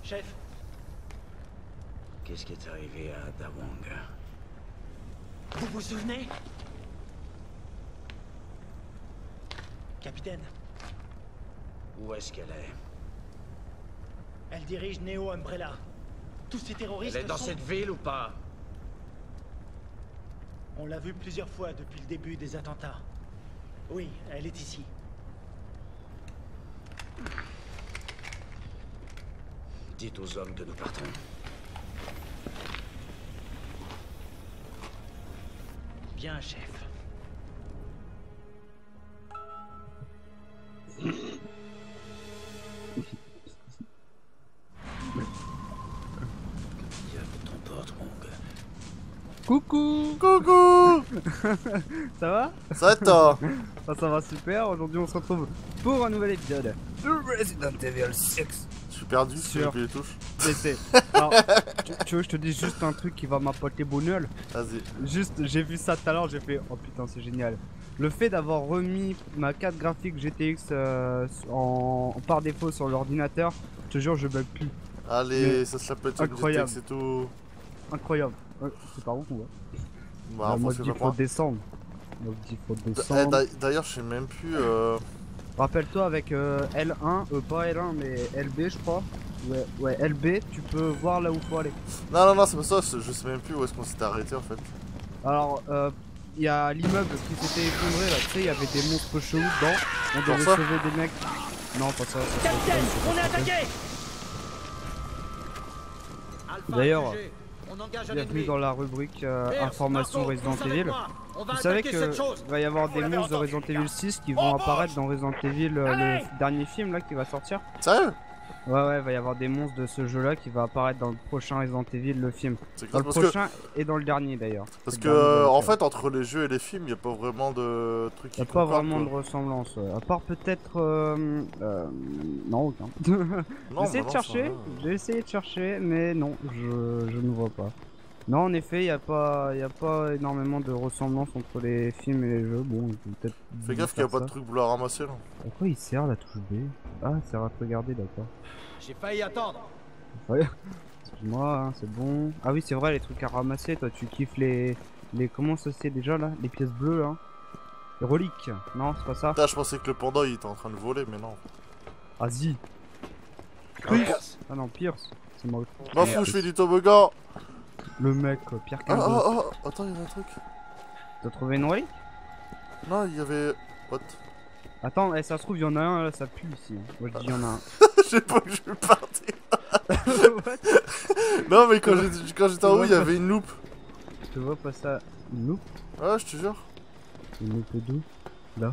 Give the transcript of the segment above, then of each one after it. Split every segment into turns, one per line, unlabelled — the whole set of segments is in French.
Chef.
Qu'est-ce qui est arrivé à Dawang?
Vous vous souvenez? Capitaine,
Où est-ce qu'elle est?
elle dirige Neo Umbrella. Tous ces terroristes
Elle est dans
sont...
cette ville ou pas?
On l'a vue plusieurs fois depuis le début des attentats. Oui, elle est ici.
Dites aux hommes que nous partons.
Bien, chef.
Diable t'emporte, mon gars.
Coucou.
Coucou.
Ça va?
Ça va être toi?
Ça va super, aujourd'hui on se retrouve pour un nouvel épisode de Resident Evil 6.
Je suis perdu,
Sur-
j'ai appuyé les touches.
PC. Alors, tu veux que je te dise juste un truc qui va m'apporter bonheur?
Vas-y.
Juste, j'ai vu ça tout à l'heure, j'ai fait oh putain c'est génial. Le fait d'avoir remis ma carte graphique GTX par défaut sur l'ordinateur, je te jure je bug plus.
Allez,
Mais
ça se l'appelle sur
incroyable.
c'est tout.
Incroyable. C'est par où qu'on va?
Bah,
Moi
je
je dis
sais
faut
pas.
descendre. Moi je dis faut descendre.
D'ailleurs, je sais même plus.
Rappelle-toi avec L1, pas L1 mais LB je crois. Ouais, LB, tu peux voir là où faut aller.
Non, c'est pas ça, je sais même plus où est-ce qu'on s'était arrêté en fait.
Alors, il y a l'immeuble qui s'était effondré là, tu sais, il y avait des monstres chelous dedans. On devait
ça
sauver des mecs. Non, pas ça.
Capitaine, on est attaqué!
D'ailleurs,
on engage un
bienvenue
ennemi.
dans la rubrique
Pierce,
information
Marco,
Resident
tous avec
Evil.
moi. On va
Vous savez
attaquer cette chose.
qu'il va y avoir
Vous
des
l'avez
monstres de
entendu,
Resident
les gars.
Evil 6 qui
On
vont
bouge.
apparaître dans Resident Evil,
Allez.
le dernier film là qui va sortir.
Sérieux?
Ouais, il va y avoir des monstres de ce jeu là qui va apparaître dans le prochain Resident Evil, le film.
C'est
Dans
classe
le
parce que.
prochain et dans le dernier d'ailleurs.
Parce
C'est
que,
le dernier dans
en
lequel.
fait, entre les jeux et les films, y a pas vraiment de trucs qui
Y a pas
concordent,
vraiment de
quoi.
ressemblance, à part peut-être non aucun.
Non,
J'ai essayé
bah
de
non,
chercher,
ça
j'ai essayé de chercher, mais non, je ne vois pas. Non, en effet, y a pas énormément de ressemblance entre les films et les jeux. Bon, il peut peut-être.
Fais gaffe qu'il y a pas de truc boulot à ramasser là.
À quoi il sert la touche B? Ah, c'est à regarder, d'accord.
J'ai failli attendre.
Ouais. Excuse-moi, hein, c'est bon. Ah oui, c'est vrai, les trucs à ramasser. Toi, tu kiffes les comment ça c'est déjà là? Les pièces bleues, hein. Les reliques. Non, c'est pas ça.
Putain, je pensais que le panda il était en train de voler, mais non.
Vas-y.
Pierce.
Ah non, Pierce. C'est moi.
M'en fous, je fais du toboggan.
Le mec, Pierre
Ah,
Cardin.
attends, il y avait un truc.
T'as trouvé une relique?
Non, il y avait. What?
Attends, ça se trouve, il y en a un là, ça pue ici. Moi je dis il y en a un.
Je sais pas où je vais partir. Non, mais quand j'étais en haut, il y avait une loupe.
Je te vois pas ça. Une loupe?
Ouais, je te jure.
Une loupe d'où? Là.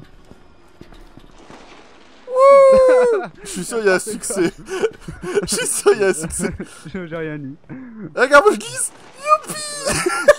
Je suis sûr, il y a un succès. Je suis sûr, il y a un succès.
J'ai rien dit.
Regarde, moi je glisse. Youpi.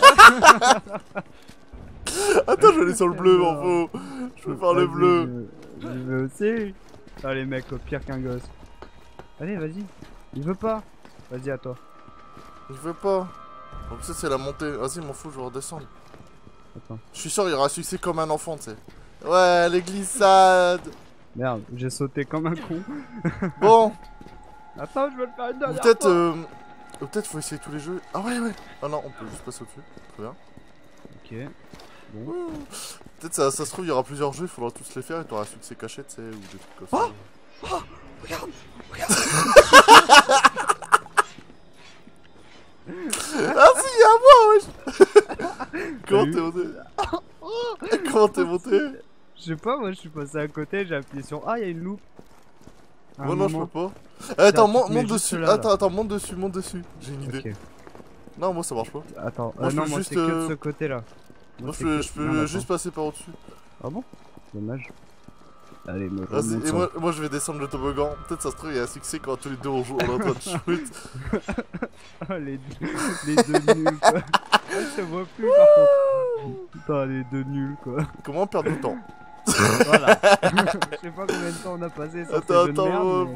Attends, je vais aller sur le bleu, m'en faut. Je vais faire le
Vas-y,
bleu.
Je veux aussi. Allez, mec, pire qu'un gosse. Allez, vas-y. Il veut pas. Vas-y, à toi.
Je veux pas. Donc ça, c'est la montée. Vas-y, m'en fous, je vais redescendre.
Attends.
Je suis sûr, il y aura un succès comme un enfant, tu sais. Ouais, les glissades.
Merde, j'ai sauté comme un con.
Bon,
Attends, je veux le faire une
ou
dernière
peut-être.
fois.
Peut-être faut essayer tous les jeux. Ah ouais. Ah non, on peut juste passer au-dessus. Très bien.
Ok. Bon.
Peut-être ça se trouve, il y aura plusieurs jeux, il faudra tous les faire et t'auras un succès caché, tu sais, ou des trucs comme ça.
Regarde.
Ah si, il y a moi, wesh. Comment t'es monté? Comment t'es monté?
Je sais pas, moi je suis passé à côté, j'ai appuyé sur A, il y a une loupe. À un
Moi non, je
moment.
peux pas. Attends,
tu te mets
monte
juste
dessus.
là, là.
Attends, monte dessus. J'ai une idée.
Ok.
Non, moi ça marche pas.
Attends,
Moi, je
non,
peux
moi
juste,
c'est que de ce côté là.
Moi
c'est
je
que- non,
peux
attends.
juste passer par au-dessus.
Ah bon? Dommage. Allez, me
Vas-y,
remonte
et
ça.
moi je vais descendre le toboggan. Peut-être ça se trouve, il y a un succès quand tous les deux on joue, on est en train de shoot.
Ah, les deux nuls quoi. Ah, je te vois plus par contre. Putain, les deux nuls quoi.
Comment perdre du temps?
Voilà. Je sais pas combien de temps on a passé sur ces jeux de merde,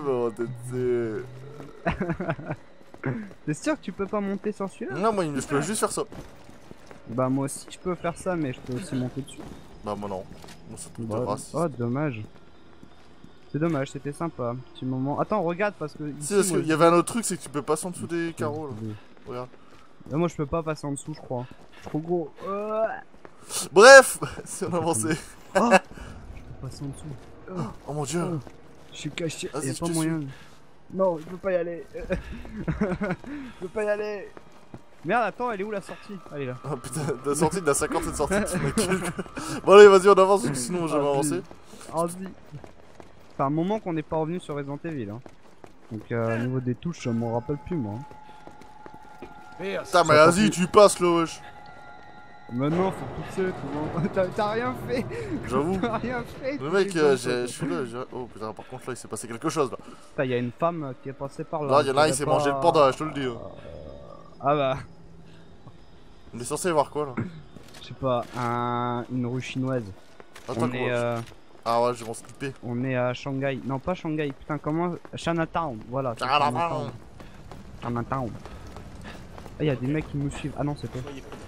mais- T'es sûr que tu peux pas monter sur celui-là?
Non, moi je peux juste faire ça.
Bah moi aussi je peux faire ça mais je peux aussi monter dessus.
Bah, moi non. Moi ça trouve de
Bah,
race.
oh dommage. C'est dommage, c'était sympa. Petit moment. Attends, regarde parce que.
Si, parce qu'il y avait un autre truc, c'est que tu peux passer en dessous des carreaux là. Regarde.
Là, moi je peux pas passer en dessous, je crois. Trop gros.
Bref, si on avançait.
Oh, je peux passer en dessous.
Oh mon dieu.
Je suis caché.
Vas-y,
Y'a
je
pas
te
moyen. Non, je peux pas y aller. Je peux pas y aller. Merde, attends, elle est où la sortie? Elle est là.
Oh putain, la sortie de la 50 sortie. Bon, allez, vas-y, on avance, sinon je vais avancer.
Vas-y. C'est un moment qu'on n'est pas revenu sur Resident Evil. Hein. Donc, au niveau des touches, je m'en rappelle plus, moi.
Putain, mais vas-y, tu passes là, wesh.
Maintenant, faut pousser, tout le monde. T'as rien fait.
J'avoue.
T'as rien fait.
Le mec, je suis là. Oh putain, par contre, là, il s'est passé quelque chose là.
Putain, y'a une femme qui est passée par là.
Là, y'en a un, il s'est mangé le panda, je te le dis.
Ah bah.
On est censé voir quoi là?
Je sais pas, une rue chinoise.
Attends,
On est,
ah ouais, je vais m'en skipper.
on est à Shanghai. Non, pas Shanghai. Putain, comment? Chinatown. Voilà. c'est
Chinatown.
Chinatown. Ah, y'a des mecs qui nous suivent. Ah non, c'est toi.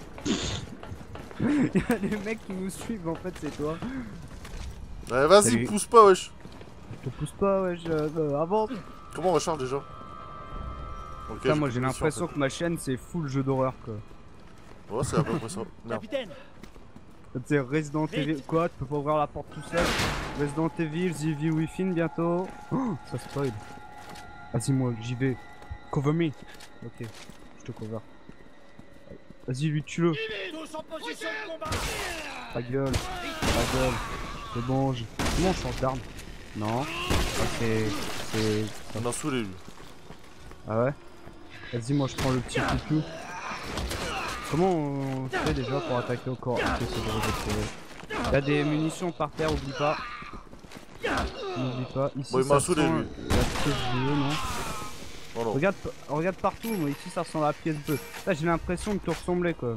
Y'a des mecs qui nous suivent, en fait, c'est toi.
Ouais, vas-y,
Salut.
pousse pas, wesh.
Je te pousse pas, ouais, avance.
Comment on recharge déjà? Ok,
Putain, moi j'ai
plus
l'impression
en
que ma chaîne c'est full jeu d'horreur quoi.
fait. Ouais, c'est à peu près ça. Merde.
Capitaine,
C'est Resident
Vite.
Evil. Quoi? Tu peux pas ouvrir la porte tout seul? Resident Evil, The Evil Within bientôt. Oh, ça spoil. Vas-y, moi j'y vais. Cover me. Ok, je te cover. Vas-y, lui tue-le.
tous en position de combat.
Ta gueule. Ta gueule. C'est bon, comment on change d'arme? Non. Ah, c'est.
On a saoulé lui.
Ah ouais? Vas-y, moi je prends le petit pitou. Comment on fait déjà pour attaquer au corps? Ok, c'est bon, j'ai trouvé. Y'a des munitions par terre, oublie pas. N'oublie pas. Ici,
Bon, il m'a
ça
saoulé,
sent
lui.
la pièce bleue, non?
Oh non.
Regarde partout, moi ici ça ressemble à la pièce bleue. Là j'ai l'impression de te ressembler quoi.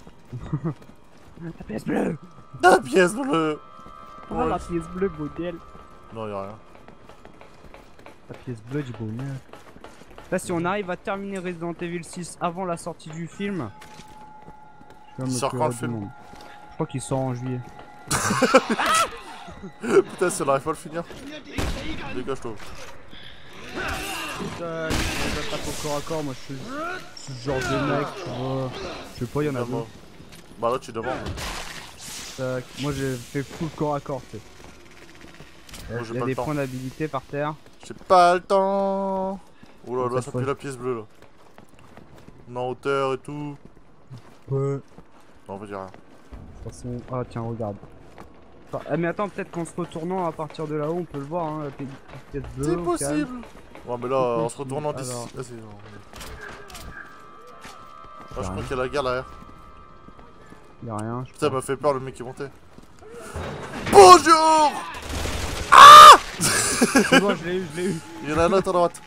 La pièce bleue!
La pièce bleue.
Oh la pièce bleue, modèle!
Non, y'a rien.
La pièce bleue du bonheur. Là, si on arrive à terminer Resident Evil 6 avant la sortie du film, je vais
Il
me
sort
pleurer
quand le
du
film?
monde. Je crois qu'il sort en juillet.
Putain, si on arrive pas à le finir. Dégage-toi.
Putain, je tape au corps à corps, moi je suis ce genre de mec, tu vois. Je sais pas, y'en a deux.
Bah là, tu demandes.
Tac. Moi j'ai fait full corps à corps, tu sais.
Moi, j'ai
Il y
pas
a
le
des
temps.
points d'habilité par terre.
J'ai pas le temps. Oh là là,
Cette
ça
fois,
pue la pièce bleue là. On est en hauteur et tout.
Ouais.
Non, on va dire rien.
De toute façon, ah tiens, regarde. Ah, mais attends, peut-être qu'en se retournant à partir de là-haut, on peut le voir, hein, la petite pièce bleue.
C'est
au
possible.
calme.
Ouais, mais là, en se retournant d'ici.
Alors.
Vas-y. Ah, je crois qu'il y a la gare derrière.
Y'a rien, je
Putain,
crois.
m'a fait peur le mec qui montait. Bonjour.
C'est bon, je l'ai eu, je l'ai eu.
Il y en a un autre à droite.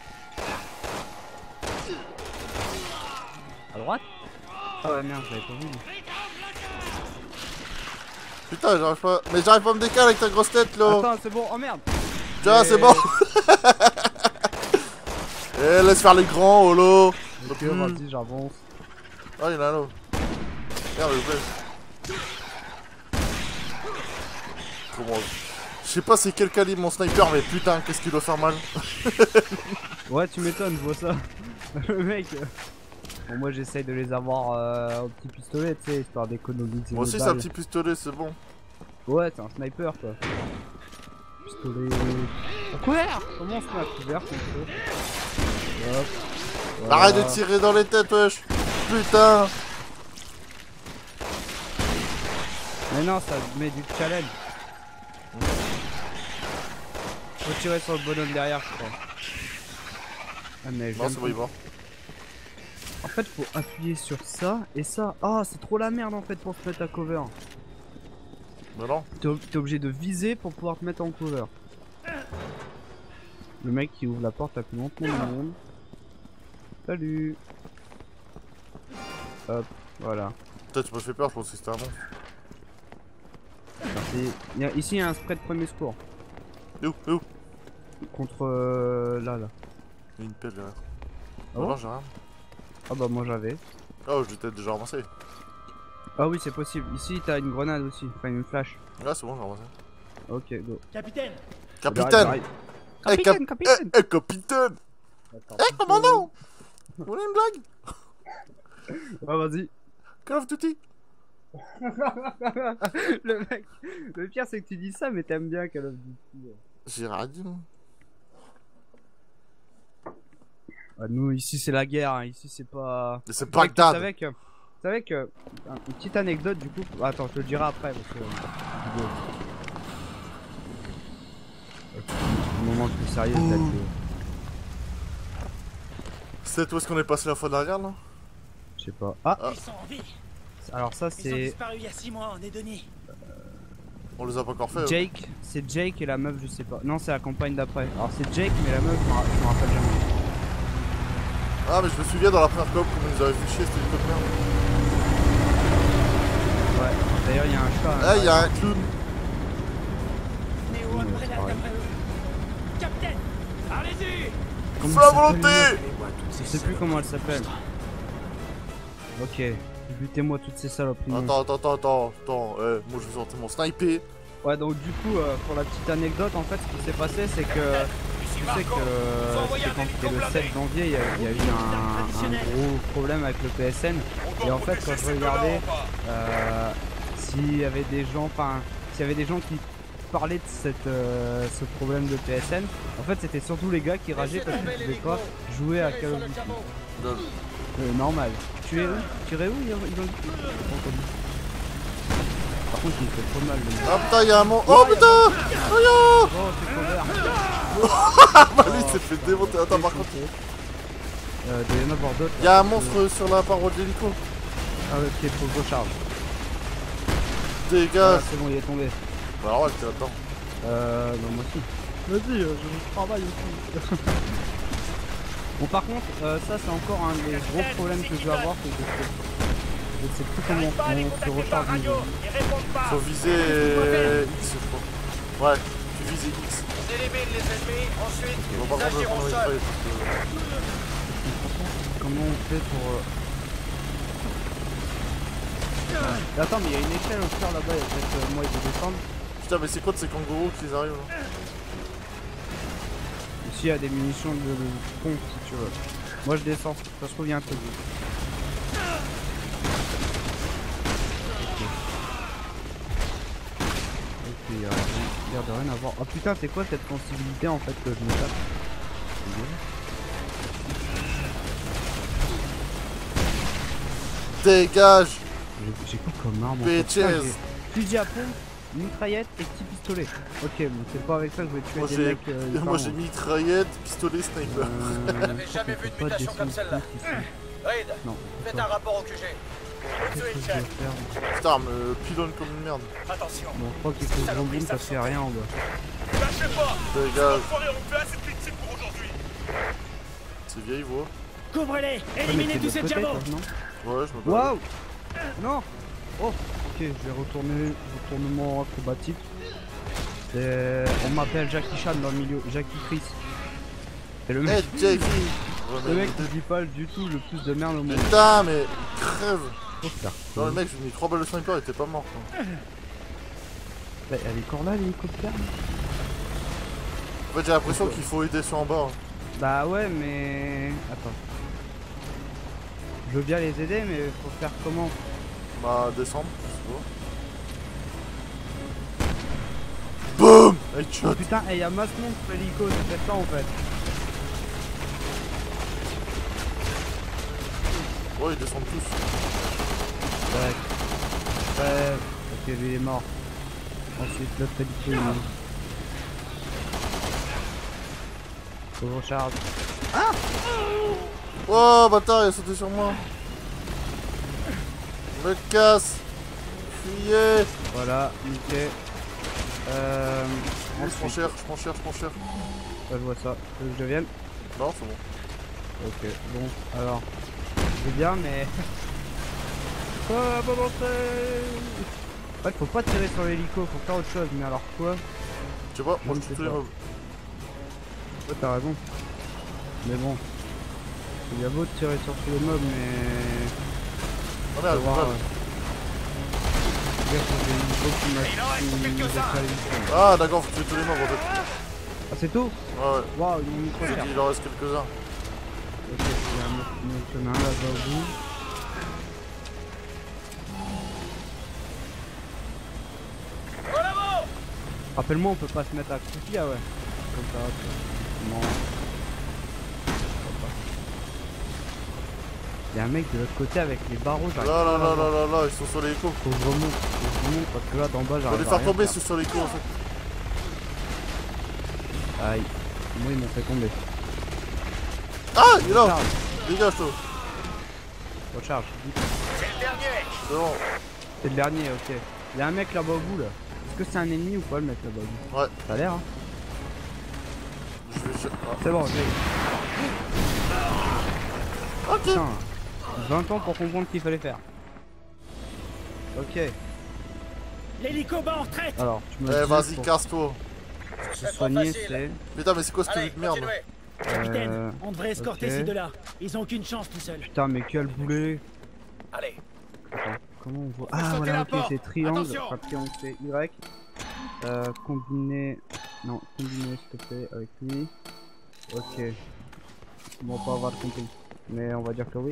À droite? Ah ouais, merde, j'avais pas vu.
Putain, j'arrive pas. Mais j'arrive pas à me décaler avec ta grosse tête là.
Attends, c'est bon, oh merde!
Tiens, c'est bon. Eh, laisse faire les grands, holo.
Ok, vas-y, j'avance.
Ah, il y en a un autre. Merde, il plaît. Comment? Je sais pas c'est quel calibre mon sniper, mais putain, qu'est-ce qu'il doit faire mal.
Ouais, tu m'étonnes, je vois ça. Le mec. Bon, moi j'essaye de les avoir au petit pistolet, tu sais, histoire d'économiser.
Moi
les
aussi, c'est un
balles.
petit pistolet, c'est bon.
Ouais, t'es un sniper quoi. Pistolet. Couvert! Comment on se met à couvert comme ça? Hop. Voilà.
Arrête de tirer dans les têtes, wesh. Putain.
Mais non, ça met du challenge. Faut tirer sur le bonhomme derrière, je crois. Ah, mais je
Non,
viens
c'est
de
bon, il va.
En fait, faut appuyer sur ça et ça. Ah, c'est trop la merde en fait pour se mettre à cover.
Mais non.
T'es obligé de viser pour pouvoir te mettre en cover. Le mec qui ouvre la porte la plus lentement du monde. Salut. Hop, voilà.
Putain, tu m'as fait peur, je pense que c'était un monstre.
Merci. Ici, il y a un spray de premier secours.
Et où? Et où?
Contre là.
Il y a une pelle derrière.
Ah bon
non, j'ai rien.
Ah bah moi j'avais.
Oh, je l'étais déjà ramassé.
Ah oui, c'est possible. Ici, t'as une grenade aussi. Enfin, une flash.
Là, c'est bon, j'ai ramassé.
Ok, go.
Capitaine,
Capitaine.
Capitaine, capitaine.
Capitaine.
Attends,
Commandant. Vous voulez une blague?
Ouais, vas-y.
Call of Duty.
Le mec, le pire c'est que tu dis ça, mais t'aimes bien Call of Duty.
J'ai rien dit.
Nous, ici c'est la guerre, hein. Ici c'est pas.
Mais c'est
Tu
Bagdad.
savais que. Une petite anecdote du coup. Attends, je te le dirai après parce que. Un moment plus sérieux, peut-être que.
C'est où est-ce qu'on est passé la fois dernière là?
Je sais pas. Ah,
Ils sont en vie.
alors ça
Ils ont
c'est.
disparu il y a 6 mois en Edonie.
On les a pas encore fait.
Jake, c'est Jake et la meuf, je sais pas. Non, c'est la campagne d'après. Alors c'est Jake, mais la meuf, je m'en rappelle jamais.
Ah mais je me souviens dans la première coop comment ils nous avaient fait chier, c'était une coop merde.
Ouais, d'ailleurs, il y a un chat.
Eh, y'a un clown.
Néo, après d'après eux. Capitaine, allez-y.
Comment
Fais la
elle s'appelle,
volonté.
Je sais plus comment elle s'appelle. Ok, butez-moi toutes ces saloperies.
Attends, moi je vais sortir mon sniper.
Ouais, donc du coup, pour la petite anecdote, en fait, ce qui s'est passé, c'est que tu sais que c'était quand c'était le 7 janvier, il y a eu un gros problème avec le PSN. Et en fait, quand je regardais s'il y avait des gens, qui parlaient de ce problème de PSN, en fait, c'était surtout les gars qui rageaient parce qu'ils ne pouvaient pas jouer à Call of Duty. Normal. Tu irais où ils ont dit. Par contre, il me fait trop mal. Le mec.
Ah putain, y'a un monstre. Oh putain. Aïe.
Oh, c'est couvert.
Bah lui il s'est fait démonter. Attends, par contre.
Il y en a voir d'autres.
Y'a un monstre sur la paroi de l'hélico.
Ah, ok, faut que je recharge.
Dégage.
C'est bon, il est tombé.
Bah alors ouais, j'étais là-dedans.
Non, moi aussi. Vas-y, je travaille aussi. Bon, par contre, ça c'est encore un des gros problèmes que je vais avoir, c'est que je sais plus comment on se recharge une vie.
Faut viser X je crois. Ouais, tu vises X.
On élimine les ennemis, ensuite
Bon par contre je vais prendre une feuille parce que...
Comment on fait pour... Attends, mais il y a une échelle au pire là-bas, il y a peut-être moyen de descendre.
Putain mais c'est quoi de ces kangourous qui arrivent là?
Ici il y a des munitions de pompe si tu veux. Moi je descends, ça se trouve il y a un truc. Ok, il y a l'air de rien à voir. Oh putain, c'est quoi cette sensibilité en fait que je me tape?
Dégage.
J'ai quoi comme arme en fait?
Bitches.
Putain, j'ai fusil à pompe, mitraillette et petit pistolet. Ok, bon c'est pas avec ça que je vais tuer
Moi
des
j'ai
mecs.
moi j'ai mitraillette, pistolet, sniper.
J'avais jamais vu de mutation comme celle-là. Reid,
Non.
faites un rapport au QG.
Qu'est-ce que je vais faire?
Putain, me pilonne comme une merde.
Attention.
Bon, je crois qu'il faut que je rebondisse parce qu'il y a rien en bas.
Lâchez pas.
Dégage.
Soirée, on fait assez de victimes pour aujourd'hui.
C'est vieille voix.
Couvrez-les,
Ah, mais
éliminez
t'es
tous
de
ces
côté,
diamants.
toi, non?
Ouais, je me bats.
Waouh! Non! Oh! Ok, je vais retourner. Retournement acrobatique. On m'appelle Jackie Chan dans le milieu. Jackie Chris. C'est le
Eh
mec.
Jackie.
Le mec qui dit pas du tout le plus de merde au monde.
Putain mais crève.
Oh, putain.
Non le mec, je lui ai mis 3 balles de sniper, il était pas mort quoi.
Elle est encore là l'hélicoptère?
En fait j'ai l'impression qu'il faut aider ceux en bas.
Bah ouais, mais. Attends. Je veux bien les aider, mais faut faire comment?
Bah descendre, je sais pas. BOUM! Headshot.
Oh putain, il y a masse monde sur l'hélico, c'est peut-être ça en fait.
Ouais, ils descendent tous.
Ouais. Ouais. Ok, lui il est mort. Ensuite, l'autre hélico il est mort. Faut que je recharge.
Oh bâtard, il a sauté sur moi. Me casse. Fuyez.
Voilà, nickel.
Je prends cher, je prends cher.
Ouais, je vois ça. Tu veux que je vienne?
Non, c'est bon.
Ok, bon, alors. C'est bien, mais. Oh, bon, en fait, faut pas tirer sur l'hélico, faut faire autre chose, mais alors quoi?
Je sais pas, moi je
Oui,
tue
c'est
tous les
ça.
mobs.
Ouais, t'as raison. Mais bon. Il y a beau de tirer sur tous les mobs, mais.
Oh merde,
Faut voir,
voilà.
Regarde, j'ai une hélico qui m'a.
Ah d'accord, faut tuer tous les mobs en fait.
Ah, c'est tout?
Ouais,
Waouh, ils m'ont mis trop cher.
il en reste quelques-uns.
Ok, il y a un autre là-bas au bout. Rappelle-moi, on peut pas se mettre à accroupi, ah ouais. Comme ça, non. Il y a un mec de l'autre côté avec les barreaux, j'arrive
Là,
pas
là,
à
là,
voir.
là, là, ils sont sur l'hélico.
Faut que je remonte, parce que là d'en bas
On va
j'arrive
les
à
faire
rien
tomber
faire.
ceux sur l'hélico en fait.
Aïe, moi ils m'ont fait tomber.
Ah, il est là.
Recharge,
Dégage toi.
recharge, vite.
C'est le dernier.
C'est bon.
C'est le dernier, ok. Il y a un mec là-bas au bout là. Est-ce que c'est un ennemi ou pas le mec là-bas au bout?
Ouais.
Ça a l'air hein.
Je vais chercher.
C'est bon, j'ai.
Ok.
Putain, 20 ans pour comprendre ce qu'il fallait faire. Ok,
L'hélico bat en retraite.
alors tu me
Eh,
dis
vas-y,
pour
casse-toi.
se
C'est trop
soigner
facile.
c'est...
Putain, mais c'est quoi cette
Allez,
vie de merde?
continuez.
Capitaine, on devrait escorter
ok.
ces deux-là. Ils ont aucune chance tout seuls.
Putain mais quel boulet.
Allez.
Attends, comment on voit?
Faut
Ah
sauter
voilà,
la
ok,
porte.
c'est triangle,
Attention.
enfin triangle c'est Y. Combiner... Non, combiner s'il te plaît avec lui. Ok. Bon, pas avoir compris. Mais on va dire que oui.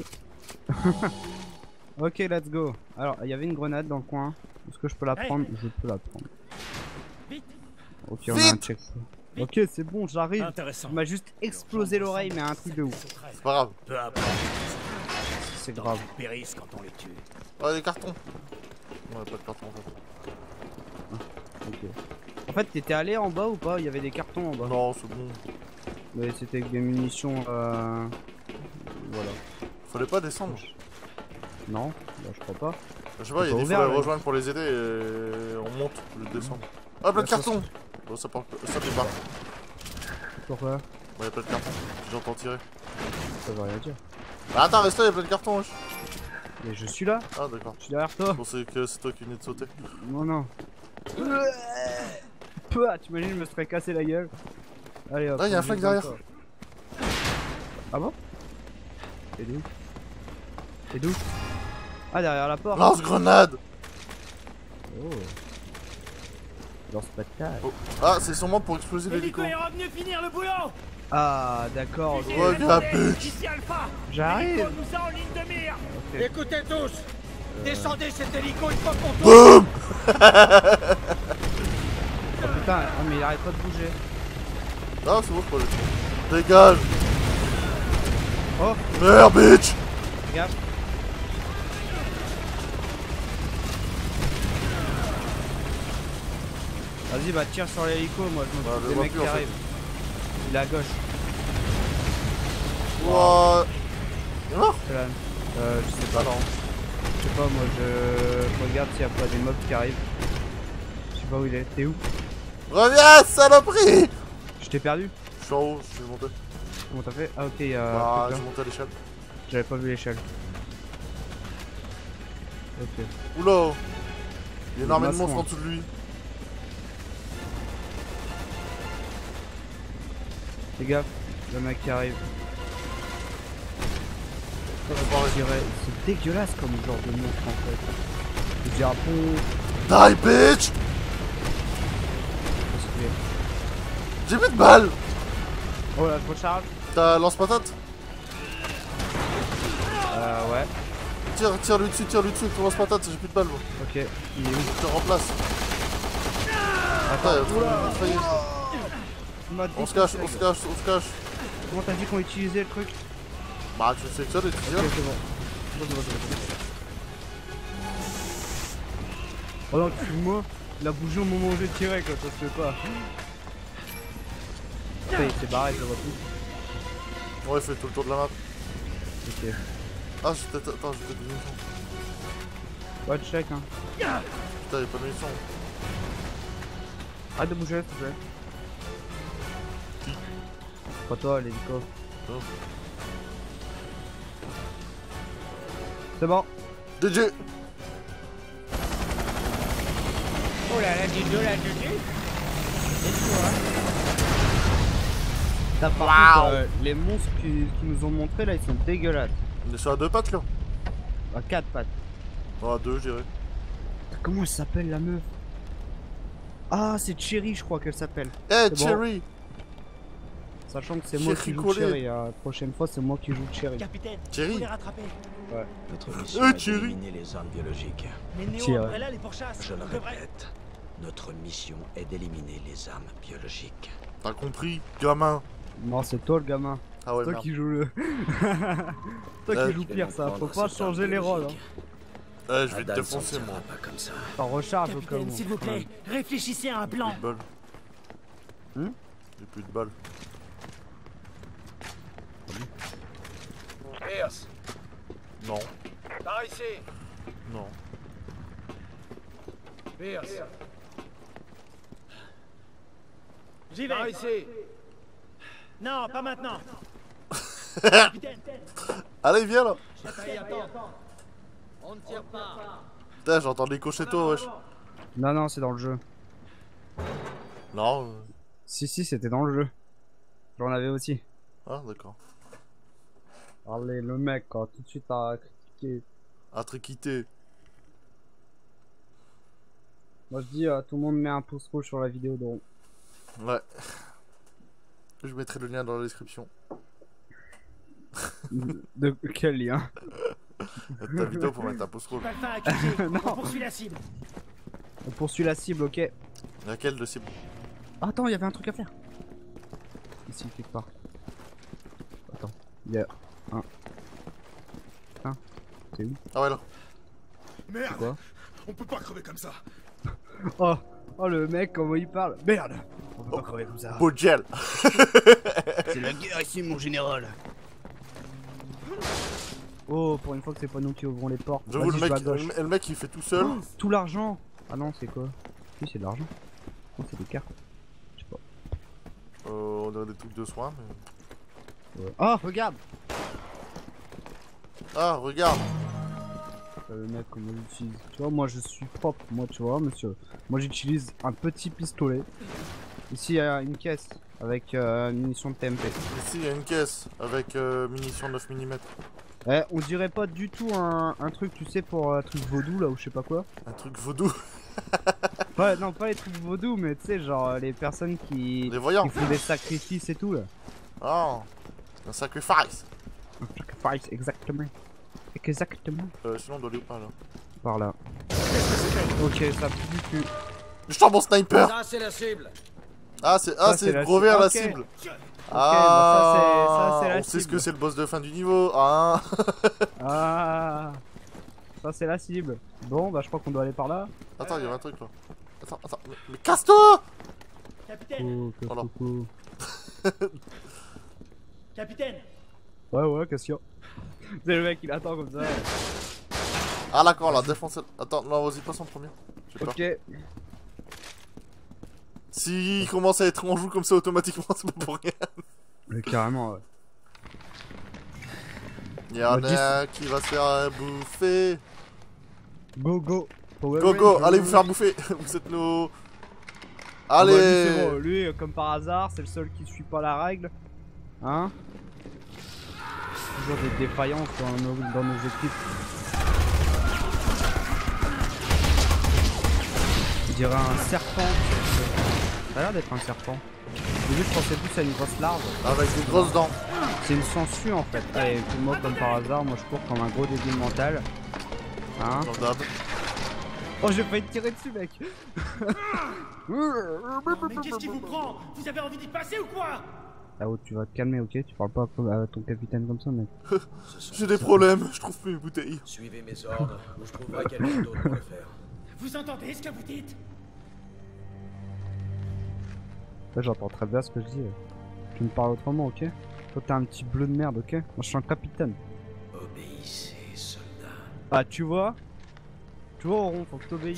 Ok, let's go. Alors, il y avait une grenade dans le coin. Est-ce que je peux la
Ouais.
prendre? Je peux la prendre.
Vite.
Ok, on a un
Vite.
checkpoint. Ok, c'est bon, j'arrive.
Intéressant.
Il m'a juste explosé l'oreille, mais un truc de ouf.
C'est pas grave.
Peu importe.
C'est grave.
Ils périssent quand on les tue.
Ah, des cartons. Non, pas de cartons en fait.
Ok. En fait, t'étais allé en bas ou pas? Il y avait des cartons en bas.
Non, c'est bon.
Mais c'était avec des munitions. Voilà.
Fallait pas descendre.
Non, bah, je crois pas.
Je sais pas, il y a
pas
des
ouvert,
fois à
là.
rejoindre pour les aider et on monte au lieu de descendre. Ah, plein de
Bah, ça,
cartons. Bon, ça part. Ça fait pas.
Pourquoi?
Il y a plein de cartons. J'entends tirer.
Ça veut rien dire.
Bah, attends, reste là, il y a plein de cartons, wesh.
Mais je suis là,
Ah, d'accord.
je suis derrière toi.
Je pensais que c'est toi qui venais de sauter.
Non, non. Peu, t'imagines, je me serais cassé la gueule. Allez hop.
Ah, il y a un
on
flingue
y
derrière.
va encore. Ah bon? Et d'où? Et d'où? Ah, derrière la porte.
Lance-grenade.
Oh. Lance-patate.
Oh. Ah, c'est sûrement pour exploser
L'hélico
l'hélico.
est revenu finir le boulot.
Ah, d'accord.
Ici,
Ouais,
les
la
Français,
bitch.
Ici Alpha.
J'arrive.
L'hélico nous a en ligne de mire.
Ok.
Écoutez tous. Descendez cet hélico une fois pour toutes.
Boum.
Oh putain, oh, mais il arrête pas de bouger.
Ah, c'est bon, je crois. Dégage.
Oh,
Merde, bitch.
regarde. Vas-y, bah tire sur l'hélico, moi je
Bah, je
m'occupe des
vois
mecs
plus,
qui
en fait.
arrivent. Il est à gauche,
Ouah. Il est mort.
c'est là. Je sais pas.
Ah non.
Je sais pas, moi je regarde s'il y a pas des mobs qui arrivent. Je sais pas où il est. T'es où?
Reviens, saloperie.
Je t'ai perdu?
Je suis en haut, je suis monté.
Comment t'as fait? Ah ok, il y a.
Ah,
quelqu'un.
j'ai monté à l'échelle.
J'avais pas vu l'échelle. Ok.
Oula. Il y a une armée de
maçon,
monstres en
hein.
dessous de lui.
Fais gaffe, le mec qui arrive. Je dirais, c'est dégueulasse comme genre de monstre en fait. Je dirais bon.
Die, bitch.
Qu'est-ce qu'il est?
J'ai plus de balles.
Oh là, je recharge.
T'as lance-patate?
Ouais.
Tire lui dessus avec ton lance-patate, j'ai plus de balles moi.
Ok. Il est où?
Je te remplace. Attends, ça y est.
Il m'a
On se
défoncé
cache,
la
on se
gueule.
cache, on se cache.
Comment t'as dit qu'on utilisait le truc?
Bah tu sélectionnes et tu
Ok,
tires.
c'est bon. C'est bon. Oh non, moi il a bougé au moment où j'ai tiré quoi, ça se fait pas. Putain, il s'est barré, je le vois plus.
Ouais, fais tout le tour de la map.
Ok.
Ah, j'ai peut-être. Attends, j'ai peut-être des munitions.
Ouais, check hein.
Putain, y'a pas de munitions.
Arrête de bouger, s'il te plaît. Pas toi, l'hélico.
Non.
C'est bon.
DG.
Oh là là, dis de la tenue.
T'as par contre, les monstres qui nous ont montré là, ils sont dégueulasses.
On est sur à 2 pattes là.
À 4 pattes.
Non, à 2, je dirais.
Comment elle s'appelle la meuf? Ah, c'est Cherry, je crois qu'elle s'appelle.
Eh,
bon.
Cherry.
Sachant que c'est moi qui
Thierry
joue
Collet.
Cherry, la prochaine fois c'est moi qui joue Cherry.
Capitaine,
Thierry.
faut les rattraper.
Notre mission est
Thierry.
d'éliminer les armes biologiques.
Mais Néo,
Thierry.
Umbrella les pourchasse.
Je le
On devrait...
répète, notre mission est d'éliminer les armes biologiques.
T'as compris, gamin?
Non, c'est toi le gamin.
Ah ouais,
Toi
merde.
qui joue le. Toi
Ouais.
qui joue pire ça, faut pas changer les rôles. Hein.
Je vais te défoncer, moi.
Pas comme ça.
T'en recharge au cas
Capitaine,
où.
s'il vous plaît, réfléchissez à un
Plus
plan.
de balles.
Hmm.
J'ai plus de balles.
Pierce,
Non,
par ici.
non.
Pierce,
J'y
par
vais.
ici.
Non, pas maintenant. Capitaine,
Allez, viens là.
On ne tire pas.
Putain, j'entends l'écho chez toi, wesh.
Non, non, c'est dans le jeu.
Non.
Si, si, c'était dans le jeu. J'en avais aussi.
Ah, d'accord.
Allez, le mec, quoi, tout de suite à critiquer.
Intriquité.
Moi je dis, tout le monde met un pouce rouge sur la vidéo de Ron.
Ouais. Je mettrai le lien dans la description.
De quel lien?
Ta vidéo pour mettre un pouce rouge.
pas le fin accusé.
Non.
On poursuit la cible.
On poursuit la cible, ok.
Laquelle de cible?
Ah, attends, il y avait un truc à faire. Ici, quelque part. Attends, il y a un. C'est où?
Ah ouais, là.
C'est
Merde,
quoi?
on peut pas crever comme ça.
Oh, oh, le mec, comment il parle. Merde! On peut pas crever comme ça.
Beau gel.
C'est la guerre ici, mon général. Oh, pour une fois que c'est pas nous qui ouvrons les portes.
J'avoue,
Vas-y,
le
je vais à
mec,
gauche.
le mec il fait tout seul.
Oh, tout l'argent. Ah non, c'est quoi? Oui, c'est de l'argent. Non, c'est des cartes. Je sais pas.
On dirait des trucs de soins, mais.
Oh, regarde!
Ah, regarde.
Le mec, comment il utilise. Tu vois, moi je suis propre, moi, tu vois, monsieur. Moi j'utilise un petit pistolet. Ici, il y a une caisse avec munitions de TMP.
Ici, il y a une caisse avec munitions 9 mm.
Eh, on dirait pas du tout un truc, tu sais, pour un truc vaudou là ou je sais pas quoi.
Un truc vaudou.
Pas, non, pas les trucs vaudou, mais tu sais, genre les personnes qui
Les voyants.
font des sacrifices et tout là.
Ah, un sacrifice.
Un sacrifice, exactement. Exactement.
Sinon, on doit aller où? Ah, là.
Par là. Ok, ça pue du cul.
Je tire mon sniper.
Ça, c'est la cible.
Ah, c'est
Ça, c'est
le
la
gros
cible.
vert, la
Ok.
cible.
bah, ça, c'est la
on sait ce
cible.
que c'est le boss de fin du niveau. Ah.
Ah, ça c'est la cible. Bon, bah je crois qu'on doit aller par là.
Attends, il y avait un truc là. Attends, mais casse-toi.
Capitaine,
Oh,
Voilà.
coucou.
capitaine.
Ouais, qu'est-ce qu'il y a? C'est le mec, il attend comme ça.
Ah, d'accord, là, défonce. Attends, non, vas-y, passe en premier. J'ai peur.
Ok.
S'il commence à être en joue comme ça automatiquement, c'est pas pour rien.
Mais carrément, ouais.
Il y en
Bah,
a un qui va se faire bouffer.
Go, go. Power
Go,
Rangers.
allez vous faire bouffer. Vous êtes nos.
Ah bah, lui,
Allez.
c'est bon. Lui, comme par hasard, c'est le seul qui suit pas la règle. Hein? Toujours des défaillances dans nos équipes. On dirait un serpent. Ça a l'air d'être un serpent. Au début, je pensais plus à une grosse larve.
Avec des grosses dents.
C'est une sangsue en fait. Allez, tout moi comme par hasard, moi je cours comme un gros débile mental. Hein?
Comme d'hab.
Oh, j'ai failli te tirer dessus, mec.
Mais qu'est-ce qui vous prend? Vous avez envie d'y passer ou quoi?
Là-haut, tu vas te calmer, ok? Tu parles pas à ton capitaine comme ça, mec.
J'ai des problèmes, je trouve plus mes bouteilles.
Suivez mes ordres, ou je trouverai quelqu'un d'autre pour le faire.
Vous entendez ce que vous dites?
Là, j'entends très bien ce que je dis. Tu me parles autrement, ok? Toi, t'es un petit bleu de merde, ok? Moi, je suis un capitaine.
Obéissez, soldats.
Ah, tu vois? Tu vois, Oron, faut que t'obéisses.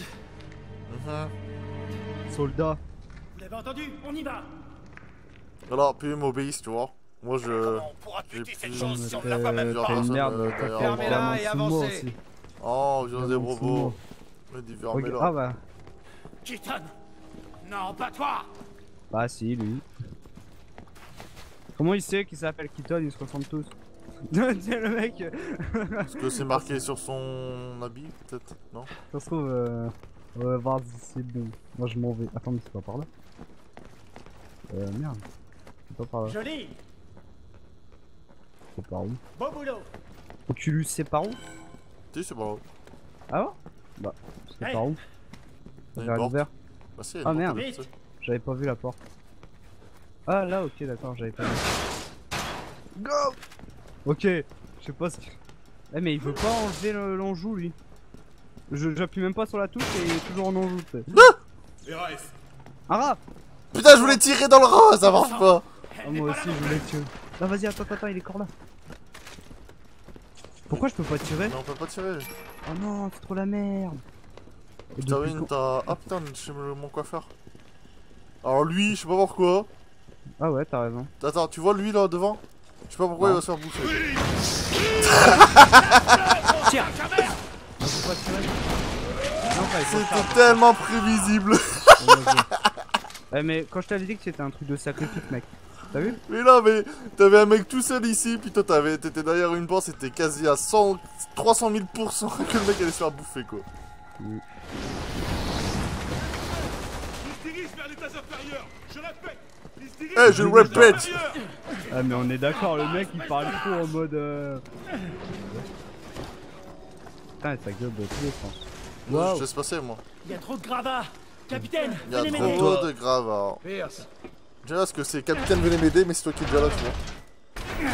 Soldat.
Vous l'avez entendu? On y va!
Alors, puis ils m'obéissent, tu vois. Moi je.
Comment on pourra
j'ai
buter cette
plus-
chose si on ne
T'es
l'a pas même
Genre
pas?
une
personne,
merde,
d'ailleurs.
t'as fait
Fermez-la
vraiment
et
sous moi
avancez.
aussi.
Oh, viens des
Vraiment sous moi.
robots. Mais dis
Regarde-
fermez-la.
Ah bah.
Keaton! Non, pas toi!
Bah si, lui. Comment il sait qu'il s'appelle Keaton? Ils se ressemblent tous. C'est le mec.
Est-ce que c'est marqué sur son habit, peut-être? Non?
Ça se trouve, ouais, vas-y, c'est bon. Moi je m'en vais. Attends, mais c'est pas par là. Merde. pas par là.
Joli.
C'est par où?
Beau boulot.
Oculus, c'est par où?
Si, c'est bon.
Ah ouais? Bah, c'est
Hey.
par où?
Il y a
J'ai
une porte.
ouvert.
Bah si, il y a
Ah,
une
merde.
porte, tu sais.
J'avais pas vu la porte. Ah là, ok, d'accord, j'avais pas vu. Go! Ok, je sais pas ce que... Eh mais il veut pas enlever l'enjou lui. J'appuie même pas sur la touche et il est toujours en enjou. Tu sais. Un rat!
Putain, je voulais tirer dans le rat, ça marche pas.
Ah, moi aussi je voulais tuer. Non vas-y, attends, il est encore là. Pourquoi je peux pas tirer?
Mais on peut pas tirer.
Oh non, c'est trop la merde. Et
Putain,
depuis
oui,
quand-
t'as. Ah putain, chez mon coiffeur. Alors lui, je sais pas pourquoi.
Ah ouais, t'as raison.
Attends, tu vois lui là devant? Je sais pas pourquoi
Non.
il va se faire bouffer.
Tiens.
Ah, faut pas tirer. Non, pas, il faut
C'était
faire.
tellement prévisible.
Eh mais quand je t'avais dit que c'était un truc de sacrifice mec. T'as vu?
Mais là, mais t'avais un mec tout seul ici, puis toi t'étais derrière une porte, c'était quasi à 300 000% que le mec allait se faire bouffer quoi.
Il se dirige vers l'étage inférieur. Je répète. Il se dirige
Eh, je le répète.
Ah mais on est d'accord, le mec il parle trop en mode Putain, et sa gueule de tous les sens.
Moi,
Wow.
je laisse passer moi.
Il y a trop de gravats. Capitaine,
Il y a
venez m'aider.
trop de grave. Alors.
Pierce.
Je dirais ce que c'est capitaine venez m'aider, mais c'est toi qui es déjà là, tu vois.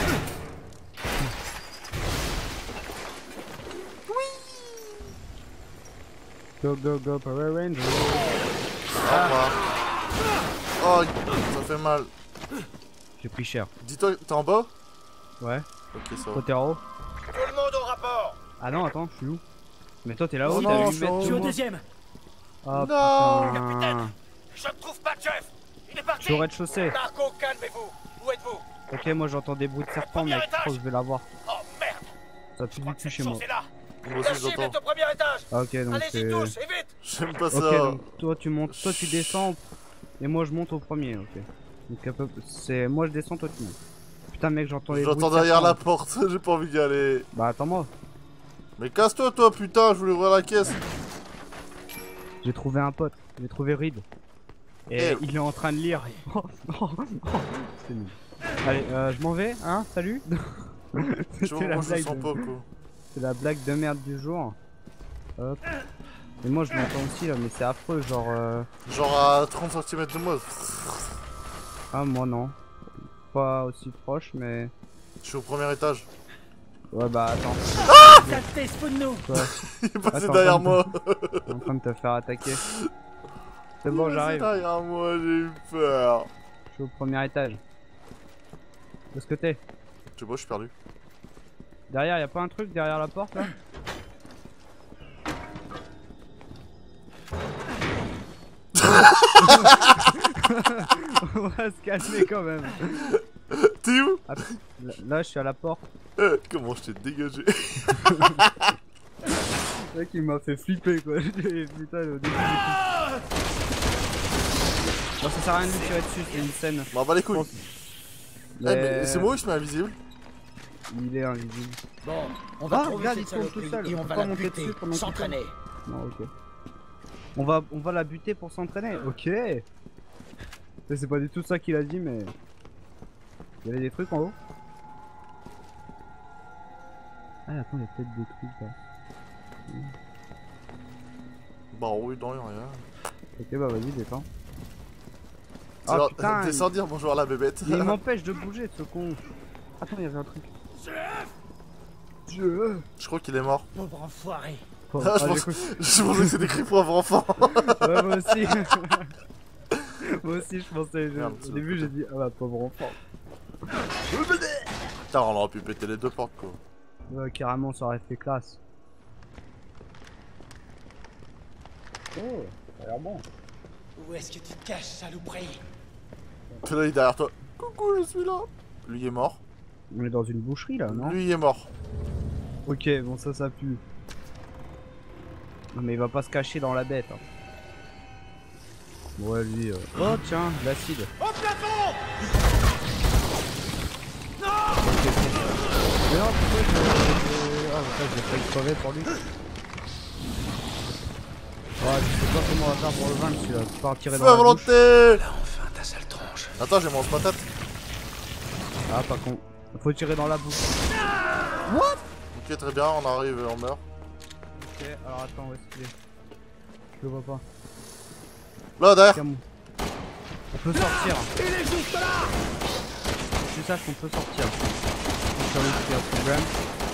Go go go Power Ranger.
Ah. Oh, ça fait mal.
J'ai pris cher.
Dis-toi, t'es en bas?
Ouais.
Ok, ça va.
Toi t'es en haut?
Tout le monde au rapport.
Ah non, attends, je suis où? Mais toi t'es là-haut,
Oh
t'as
non,
8
je suis en
mètres
haut.
Je
de
suis au
moi.
deuxième.
Ah
Non.
putain.
Capitaine. Je ne trouve pas de chef. Il est parti.
Je suis au rez-de-chaussée.
Narco, calmez-vous. Où êtes-vous?
Ok, moi j'entends des bruits de serpent
Premier
mec, je crois que
étage.
je vais l'avoir.
Oh merde.
Ça pue du cul
Cette
chez moi.
source est là.
Moi
La
aussi,
cible
j'entends.
est au premier étage.
Ah ok, donc
Allez-y
c'est...
tous, et vite.
J'aime pas
Ok,
ça.
donc toi tu montes, toi tu descends, et moi je monte au premier, ok. Donc à peu... c'est... Moi je descends, toi tu montes. Putain mec, j'entends les bruits
J'entends
de
derrière
serpent.
la porte, j'ai pas envie d'y aller.
Bah attends-moi,
Mais casse-toi, toi, putain, je voulais ouvrir la caisse.
j'ai trouvé un pote, j'ai trouvé Reed. Et
Eh.
il est en train de lire. C'est nul. Allez, je m'en vais, hein, salut.
Je
C'est
vois,
la
moi, je
blague
sens
de-
pas, quoi.
C'est la blague de merde du jour. Hop. Et moi je m'entends aussi là, mais c'est affreux, genre...
Genre à 30 cm de moi.
Ah moi non. Pas aussi proche, mais...
Je suis au premier étage.
Ouais bah attends,
Saleté, spoon-nous.
toi,
Il est passé
Attends,
derrière
attends.
moi.
t'es en train de te faire attaquer. C'est bon,
Il est passé
j'arrive.
derrière moi, j'ai eu peur.
Je suis au premier étage. Où est-ce que t'es?
Je sais pas, je suis perdu.
Derrière, y'a pas un truc derrière la porte là? On va se calmer quand même.
T'es où?
Ah, là, je suis à la porte.
Comment je t'ai dégagé?
Le mec il m'a fait flipper quoi. Putain, au début j'ai tout- Bon, ça sert à rien de lui tirer dessus, c'est une scène.
Bon, bah les couilles. Eh,
Mais...
mais c'est moi où je mets invisible?
Il est invisible.
Bon, on va
Ah,
trouver
regarde,
cette
il tourne tout
saloperie
seul.
et
On
on
peut
va
pas
la
monter
buter,
dessus pendant qu'il
s'entraîner.
Non, ok. On va la buter pour s'entraîner, ok. C'est pas du tout ça qu'il a dit, mais... Il y avait des trucs en haut. Ah, attends, il y a peut-être des trucs là.
Bah oui, non, y'a rien.
Ok, bah vas-y, détends.
C'est
Ah
leur-
putain,
Descends dire bonjour à la bébête.
il m'empêche de bouger ce con. Attends, il y avait un truc. Dieu.
Je crois qu'il est mort.
Pauvre enfoiré.
Oh,
Ah, je
ah,
pense-
j'ai cru-
Je pensais que c'était écrit pour enfant.
Ouais, moi aussi. Moi aussi, je pensais.
Merde,
Au
c'est
début, j'ai dit, ah bah, pauvre enfant.
Putain, on aurait pu péter les deux portes quoi.
Ouais, carrément, ça aurait fait classe. Oh, ça a l'air bon.
Où est-ce que tu te caches, saloperie?
Puis là, il est derrière toi. Coucou, je suis là. Lui il est mort.
On est dans une boucherie là, non?
Lui il est mort.
Ok, bon, ça pue. Non, mais il va pas se cacher dans la bête. Hein. Ouais, lui. Oh, tiens, de l'acide.
Au plafond!
Mais non, pourquoi je. Ah, putain, j'ai failli crever pour lui. Ouais, je sais pas comment on va faire pour le vaincre celui-là. Je peux en tirer
Feu
dans
à
la bouche.
volonté.
Là, enfin, ta sale tronche.
Attends, j'ai mon patate.
Ah, pas con. Faut tirer dans la boucle.
Ok, très bien, on arrive et on meurt.
Ok, alors attends, où est-ce qu'il est? Je le vois pas.
Là, derrière.
Tiens, on peut sortir. Il est juste là. Tu saches qu'on peut sortir. Donc, il y a un problème.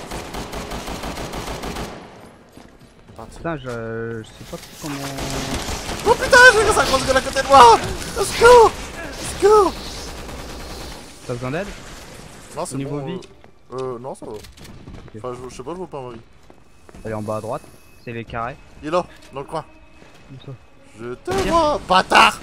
Parti.
Putain, je sais pas trop comment...
Oh putain, j'ai vu ça grosse gueule à côté de moi. Let's go. Let's go.
T'as besoin d'aide?
Non, c'est
Niveau
bon.
vie
Non, ça va. Enfin, je sais pas, je vois pas ma vie.
Elle est en bas à droite. C'est les carrés.
Il est là, dans le coin.
Comme ça.
Je te vois, bâtard.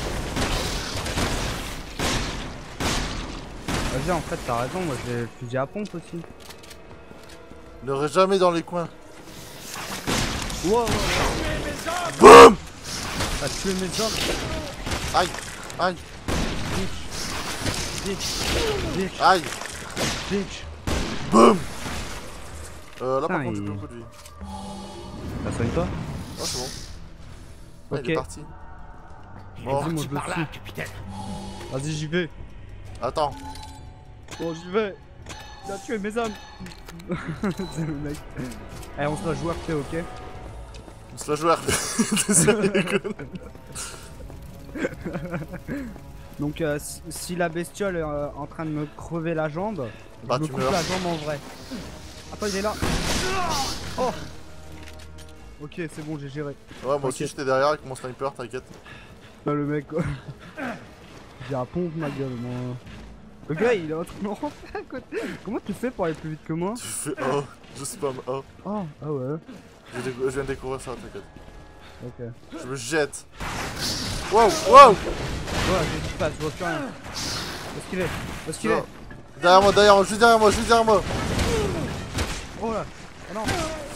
Vas-y, en fait, t'as raison. Moi, j'ai le fusil à pompe aussi.
Ne reste jamais dans les coins.
Wow,
Boum.
t'as tué mes hommes.
Aïe, aïe,
Bitch. Bitch.
aïe.
Bitch.
Boum. Là, par
Putain,
contre, j'ai
il-
plus beaucoup de vie.
T'as soigné toi?
Ah, c'est bon. Ouais,
Ok.
il est parti.
Il
Bon.
est
Moi,
parti
je le
par là,
suis.
capitaine.
Vas-y, j'y vais.
Attends.
Bon, j'y vais. Il a tué mes hommes. C'est le mec. Allez, on se la joue RP, ok?
On se la joue RP. Désolé, con.
Donc, si la bestiole est en train de me crever la jambe,
Bah,
je me
tu
coupe
meurs.
la jambe en vrai. Attends, il est là. Oh. Ok, c'est bon, j'ai géré.
Ouais, moi aussi
Ok.
j'étais derrière avec mon sniper, t'inquiète.
Là, le mec, quoi. J'ai un pompe, ma gueule, moi. Le gars, il est en train de me rentrer à côté. Comment tu fais pour aller plus vite que moi?
Tu fais oh, je spam oh.
Oh, ah ouais.
Je viens de découvrir ça, t'inquiète.
Ok.
Je me jette. Wow, wow.
Ouais, j'ai du passe, je vois plus rien. Où est-ce qu'il est? Où est-ce qu'il est?
Derrière moi, juste derrière moi, juste derrière moi.
Oh là. Oh non.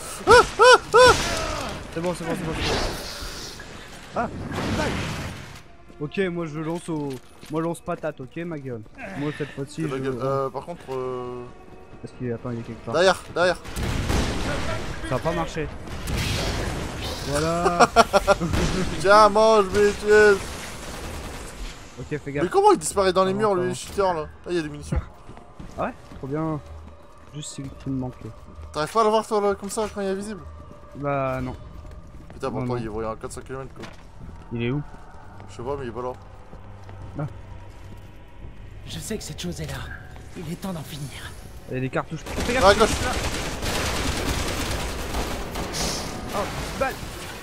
C'est bon, c'est bon, c'est bon, c'est bon. Ah, blague. Ok, moi je lance au... Moi je lance patate, ok ma gueule. Moi cette fois-ci je...
Par contre,
Est-ce qu'il est... Attends, il est quelque part.
derrière, derrière.
Ça va pas marché. Voilà.
Tiens, mange mes tués.
Ok, fais
Mais
gaffe.
comment il disparaît dans les
Ah,
murs,
pardon.
lui, cheater là? Là, il y a des munitions.
Ah ouais, trop bien. Juste celui qui me manquait.
T'arrives pas à le voir, toi, là, comme ça, quand il est visible?
Bah non.
Putain,
Non,
pourtant,
non.
il est voyant à 400 km, quoi.
Il est où?
Je sais pas, mais il est pas là.
Je sais que cette chose est là. Il est temps d'en finir.
Il y a des cartouches. Fais
Ah,
gaffe.
à gauche.
Oh, balle.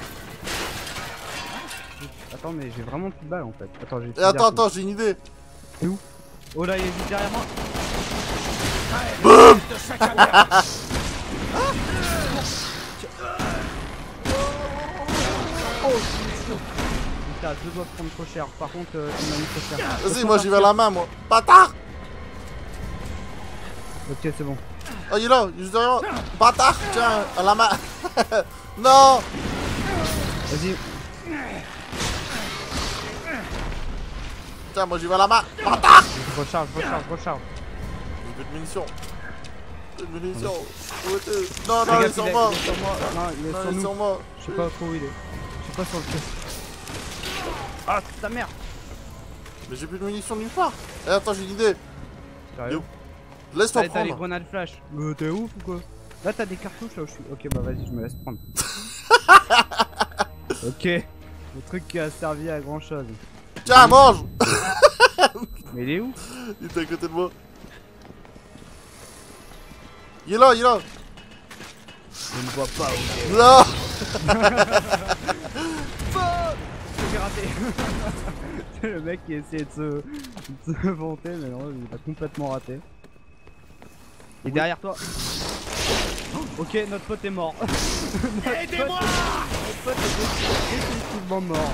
Attends, mais j'ai vraiment plus de balles en fait. Attends, j'ai.
Et attends, j'ai une idée.
Oh là, il est juste derrière moi.
Boum.
Putain, je dois prendre trop cher. Par contre, il m'a mis trop cher.
Vas-y, moi, j'y vais à la main, moi. Bâtard.
Ok, c'est bon.
Oh, il est là, il est juste derrière moi. Bâtard. Tiens, à la main. Non.
Vas-y.
Tiens, moi, j'y vais à la main. Bâtard.
Recharge.
J'ai plus de munitions. Plus de munitions. Où est-il? Non,
Fais
non, il est
gaffe,
sur
il est
moi.
sur moi. Non, il est
Non,
sur
il est
nous.
sur moi.
Je sais pas trop où il est. Je sais pas sur le pied. Ah, ta mère.
Mais j'ai plus de munitions nulle part. Eh, attends, j'ai une idée.
Sérieux?
Yo. Laisse-toi
Allez, t'as les
prendre.
grenades flash. T'es ouf ou quoi? Là, t'as des cartouches là où je suis. Ok, bah vas-y, je me laisse prendre. Ok. Le truc qui a servi à grand chose.
Tiens, mange.
Mais il est où?
Il était à côté de moi. Il est là, il est là.
Je ne vois pas. Ok.
Non.
J'ai raté. C'est le mec qui essayait de se vanter, mais non, il a complètement raté. Et derrière toi. Ok, notre pote est mort.
Aidez-moi!
Notre pote est définitivement mort.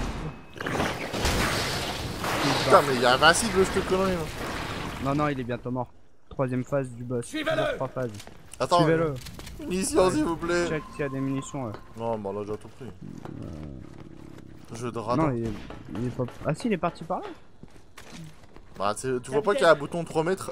Putain, mais il y a Vincile, je te connerie. Là.
Non, non, il est bientôt mort. Troisième phase du boss.
Suivez-le!
3 phases.
Attends,
Suivez-le.
munitions, s'il vous plaît.
Check s'il y a des munitions.
Non, bah là, j'ai tout pris. Jeu de
Non,
radar.
il est pas. Ah, si, il est parti par là.
Bah, tu vois pas qu'il y a un bouton 3 mètres?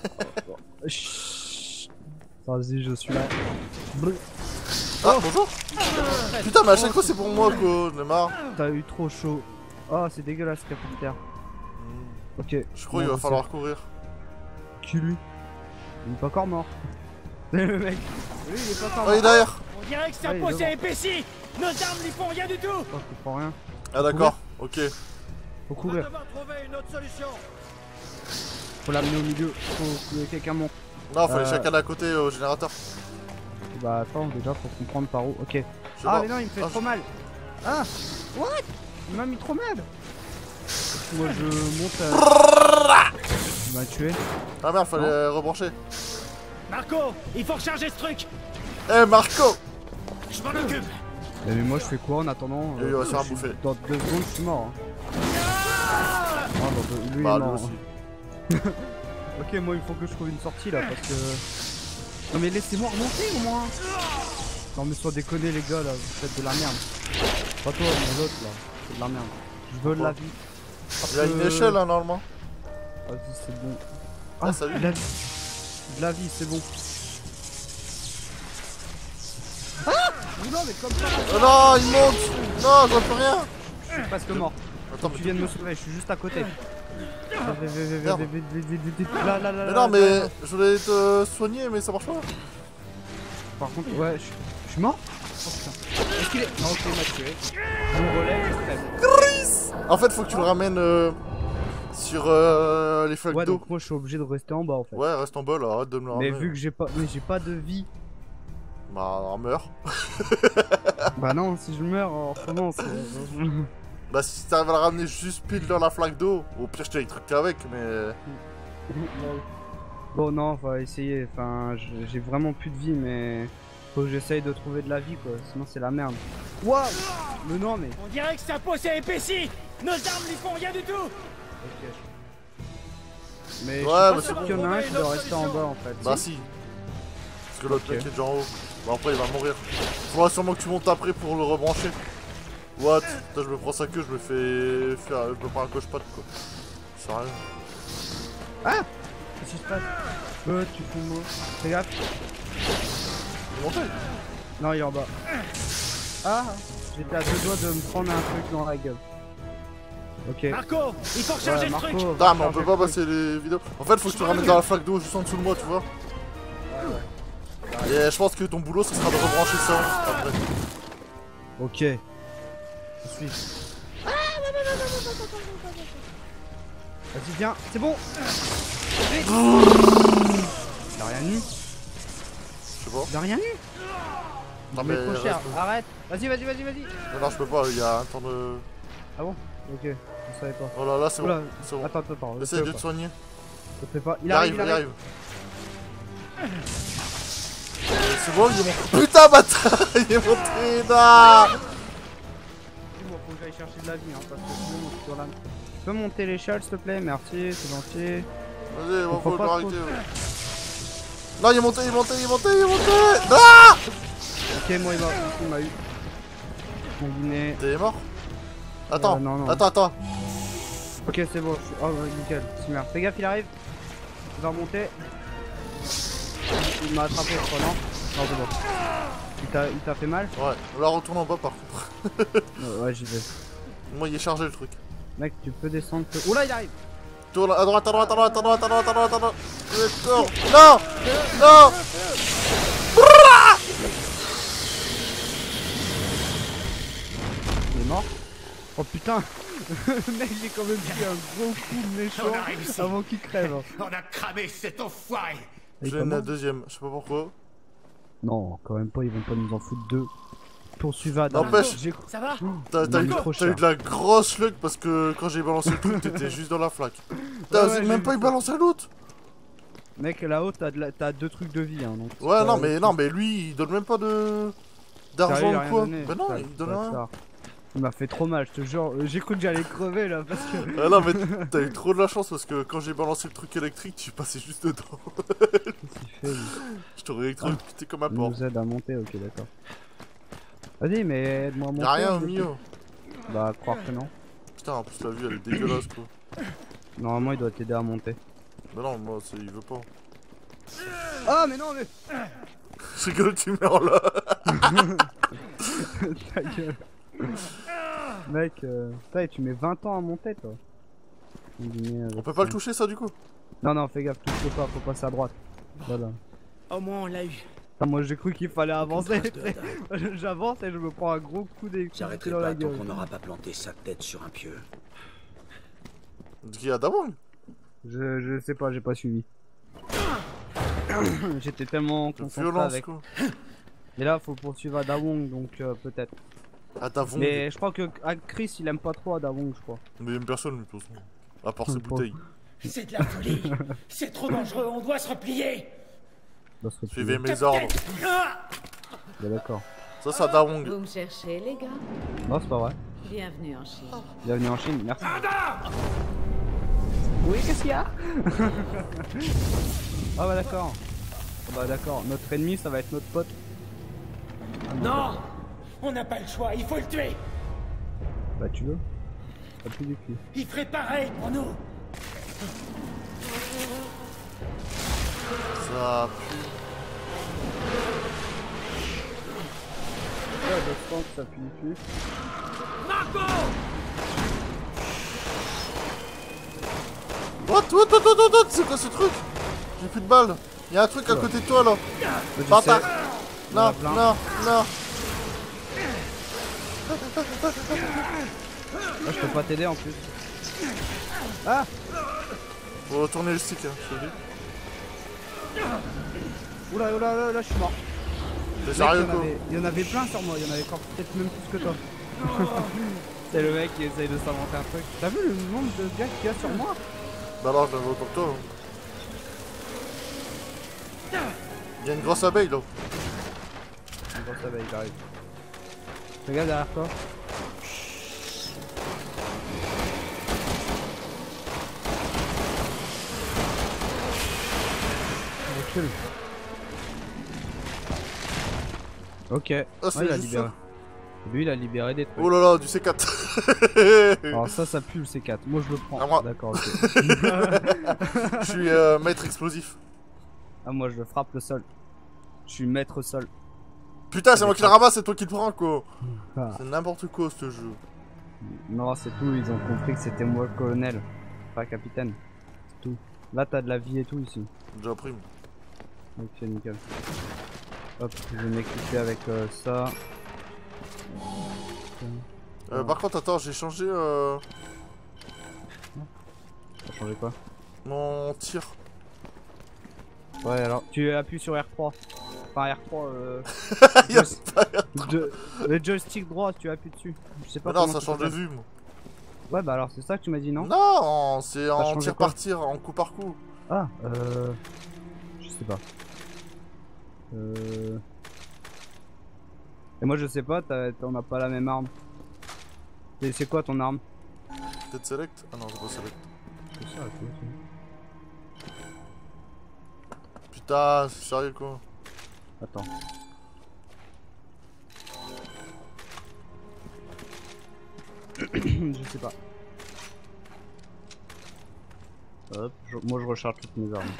Chut. Vas-y, je suis là.
Ah, bonjour. Putain, mais à chaque fois, c'est pour moi, quoi. J'en ai marre.
T'as eu trop chaud. Oh, c'est dégueulasse, capitaine. Ok.
Je crois qu'il va falloir courir.
Qui lui? Il est pas encore mort. Le mec. Lui il est pas encore
Oh, il est
mort.
derrière.
On dirait que sa
Ouais, il est
peau
devant.
s'est épaissie. Nos armes n'y font rien du tout.
Je comprends rien.
Ah d'accord, ok.
Faut courir.
devoir trouver une autre solution.
Faut l'amener au milieu. Faut que quelqu'un monte.
Non, faut aller chacun à côté au générateur.
Bah attends, déjà faut comprendre par où. Ok.
Je sais
Ah
pas.
mais non, il me fait
Ah,
trop mal. Ah. What? Il m'a mis trop mal. Moi je monte à... Il m'a tué.
Ah merde, fallait rebrancher.
Marco, il faut recharger ce truc.
Eh Marco!
Je m'en occupe.
Mais moi je fais quoi en attendant?
Et il va se faire
je suis-
bouffer.
Dans 2 secondes je suis mort. Hein. Ah, lui
Bah
il est
lui
mort.
aussi.
Hein. Ok, moi il faut que je trouve une sortie là parce que... Non mais laissez-moi remonter au moins. Non mais soit déconner les gars là, vous faites de la merde. Pas toi mais l'autre là, c'est de la merde. Je veux de la vie.
Il y a une échelle hein, normalement.
Vas-y c'est bon.
Ah, salut.
de la vie. De la vie c'est bon. Ah non mais comme ça,
Oh non, il monte! Non, je vois plus rien!
je suis presque mort.
Attends,
Tu
mais
viens de me sauver, je suis juste à côté.
Merde.
Là.
Mais non, mais je voulais te soigner, mais ça marche pas.
Par contre, ouais, je suis mort. Oh putain. Est-ce qu'il est. Non, ok, il m'a tué. Mon relais, j'espère.
En fait, faut que tu le ramènes sur les flaques
Ouais,
d'eau.
donc moi je suis obligé de rester en bas en fait.
Ouais, reste en bas là, arrête de me le
Mais
ramener.
vu que j'ai pas de vie.
Bah, meurs.
Bah non, si je meurs, on recommence.
Bah, si t'arrives à le ramener juste pile dans la flaque d'eau, au pire, je t'électrique avec, mais.
Bon non, on va essayer. Enfin, j'ai vraiment plus de vie, mais faut que j'essaye de trouver de la vie quoi. Sinon c'est la merde. Waouh. Mais non mais.
On dirait que sa peau s'est épaissie. Nos armes n'y font rien du tout.
Ok. Mais je
Ouais,
suis pas
mais
sûr
c'est
qu'il y en a
bon.
un qui doit rester en bas en fait.
Bah,
Si.
si. Parce que l'autre
Ok.
mec est déjà en haut. Bah, après, il va mourir. Faudra sûrement que tu montes après pour le rebrancher. What? Putain, je me prends sa queue, je me fais faire. Je me prends un coche-patte quoi. Ça rien.
Qu'est-ce qui se passe? Tu fous moi. Fais gaffe.
Il est monté.
Non, il est en bas. Ah, j'étais à 2 doigts de me prendre un truc dans la gueule. Ok.
Marco, il faut recharger
Ouais,
ce truc.
Marco,
Putain, mais on
recharger
peut pas
le truc.
passer les vidéos. En fait, faut que tu le ramènes dans la flaque d'eau juste en dessous de moi, tu vois. Et je pense que ton boulot, ce sera de rebrancher ça après.
Ok. Je suis. Vas-y, viens, c'est bon. Vite. Il a rien eu.
Je sais pas.
Il a rien eu.
Non,
Mais
mais.
trop cher.
reste-
Arrête. Vas-y.
Mais non, je peux pas, il y a un temps de.
Ah bon? Ok. Je savais pas.
Oh là là, c'est bon.
Oula.
C'est bon.
Attends. le
Essaye
fais
de
pas.
te soigner.
Le fais pas.
Il arrive. C'est bon, il est monté. Putain, bâtard! Il est monté là!
Dis-moi, faut que j'aille chercher de la vie, hein, parce que sinon, je suis sur la... Tu peux monter l'échelle, s'il te plaît? Merci, c'est gentil.
Vas-y, on
Faut
faut
pas
l'arrêter.
trop-
Ouais. Non, il est monté! Ah!
Ok, moi, il m'a eu. Combiné.
T'es mort? Attends,
non.
attends.
Ok, c'est bon. Oh, nickel. Super. Fais gaffe, il arrive. Il va remonter. Il m'a attrapé, je crois, non? Non, c'est bon. Il t'a fait mal?
Ouais, là retourne en bas par contre.
Ouais, j'y vais.
Moi, il est chargé le truc.
Mec, tu peux descendre. Oula, il arrive!
Tourne à droite. Tourne. Non! Non!
Il est mort? Oh putain! Mec, j'ai quand même pris un gros coup de méchant
On a réussi.
avant qu'il crève.
On a cramé cet enfoiré.
Il est
J'ai
pas
une
mort?
deuxième, je sais pas pourquoi.
Non, quand même pas, ils vont pas nous en foutre deux. Poursuivade.
N'empêche.
J'ai
T'as
Il est trop
eu
cher.
de la grosse luck parce que quand j'ai balancé le truc, t'étais juste dans la flaque. T'as
ouais,
osé
j'ai
même
vu
pas y
ça.
balancer l'autre.
Mec, là-haut, t'as 2 trucs de vie, hein, donc...
Ouais, non, mais lui, il donne même pas de. d'argent ou quoi. Ben non, il donne rien.
Il m'a fait trop mal, je te jure. J'ai cru que j'allais crever, là, parce que...
Ah non, mais t'as eu trop de la chance parce que quand j'ai balancé le truc électrique, tu passais juste dedans.
Qu'est-ce qu'il fait, lui?
Je t'aurais électrocuté comme un
Il
porc.
nous aide à monter, ok, d'accord. Vas-y, mais aide-moi à monter.
Y'a rien au
je-
milieu.
Bah, croire que non.
Putain, en plus la vue elle est dégueulasse quoi.
Normalement, il doit t'aider à monter.
Mais non, moi il veut pas.
Ah, mais non, mais...
C'est que tu meurs là.
Ta gueule. Mec, putain, tu mets 20 ans à monter, toi.
On peut pas le toucher ça du coup.
Non, non, fais gaffe, touche pas, faut passer à droite. Voilà.
Au moins, on l'a eu.
Putain, moi j'ai cru qu'il fallait avancer.
trace de Adam.
J'avance et je me prends un gros coup d'éclat
J'arrêterai
dans la
pas tant
gueule.
qu'on n'aura pas planté sa tête sur un pieu.
Qui a d'abord?
Je sais pas, j'ai pas suivi. J'étais tellement
De
concentré
violence,
avec.
quoi.
Et là, faut poursuivre à Dawong, donc peut-être.
Ah, Davong.
Mais je crois que Chris, il aime pas trop à Dawong, je crois.
Mais il aime personne, lui, de toute façon. À part ses
Pauvre.
bouteilles.
C'est de la folie. C'est trop dangereux, on doit se replier.
Bah, se retrouver.
Suivez mes ordres.
Ah
Bah, d'accord.
Ça, c'est à Dawong.
Vous me cherchez, les gars?
Non, c'est pas vrai.
Bienvenue en Chine.
Bienvenue en Chine, merci. Oui, qu'est-ce qu'il y a? Ah bah d'accord. Ah bah d'accord, notre ennemi ça va être notre pote.
Non, on n'a pas le choix, il faut le tuer.
Bah tu veux? Pas plus du cul.
Il ferait pareil pour nous.
Ça pue.
Ouais, je sens que ça pue du cul.
Marco!
What? C'est quoi ce truc? J'ai plus de balles. Y'a un truc à côté de toi, là.
Je
Bâtard.
sais.
Non,
en a plein.
non.
Là je peux pas t'aider en plus. Ah!
Faut retourner le stick, hein, je te le dis.
Oula, oula, oula, là je suis mort.
T'es
Mec,
sérieux, quoi?
il y en avait plein sur moi, il y en avait encore peut-être même plus que toi. C'est le mec qui essaye de s'inventer un truc. T'as vu le nombre de gars qu'il y a sur moi?
Bah alors, je l'avais autant que toi. Il y a une grosse abeille, là.
Bon, ça va, il arrive. Regarde derrière toi. Recule. Ok.
Ah, c'est
Ouais, il a
juste
libéré.
ça.
Lui, il a libéré des trucs.
Oh là là, du C4.
Alors ça pue le C4. Moi, je le prends.
À moi.
D'accord, ok.
Je suis maître explosif.
Ah, moi, je frappe le sol. Je suis maître sol.
Putain, c'est moi qui le ramasse, c'est toi qui le prends, quoi.
Ah.
C'est n'importe quoi, ce jeu.
Non, c'est tout. Ils ont compris que c'était moi le colonel, pas capitaine. C'est tout. Là, t'as de la vie et tout ici.
Déjà pris.
Ok, nickel. Hop, je vais m'équiper avec ça.
Par contre, attends, j'ai changé
Ça a changé quoi?
mon tir.
Ouais, alors, tu appuies sur R3. Enfin, R3,
Il y a
joystick-
pas-
le joystick droit, tu appuies dessus. Je sais pas
Mais non,
comment
ça change de
s'appelle.
vue, moi.
Ouais, bah alors, c'est ça que tu m'as dit, non?
Non, c'est en
changé
tir
quoi
par tir, en coup par coup.
Ah, je sais pas. Et moi, je sais pas, on a pas la même arme. C'est quoi ton arme?
Peut-être select? Ah non, c'est pas select.
C'est ça, ok.
Putain, c'est sérieux, quoi.
Attends. Je sais pas. Hop, moi je recharge toutes mes armes.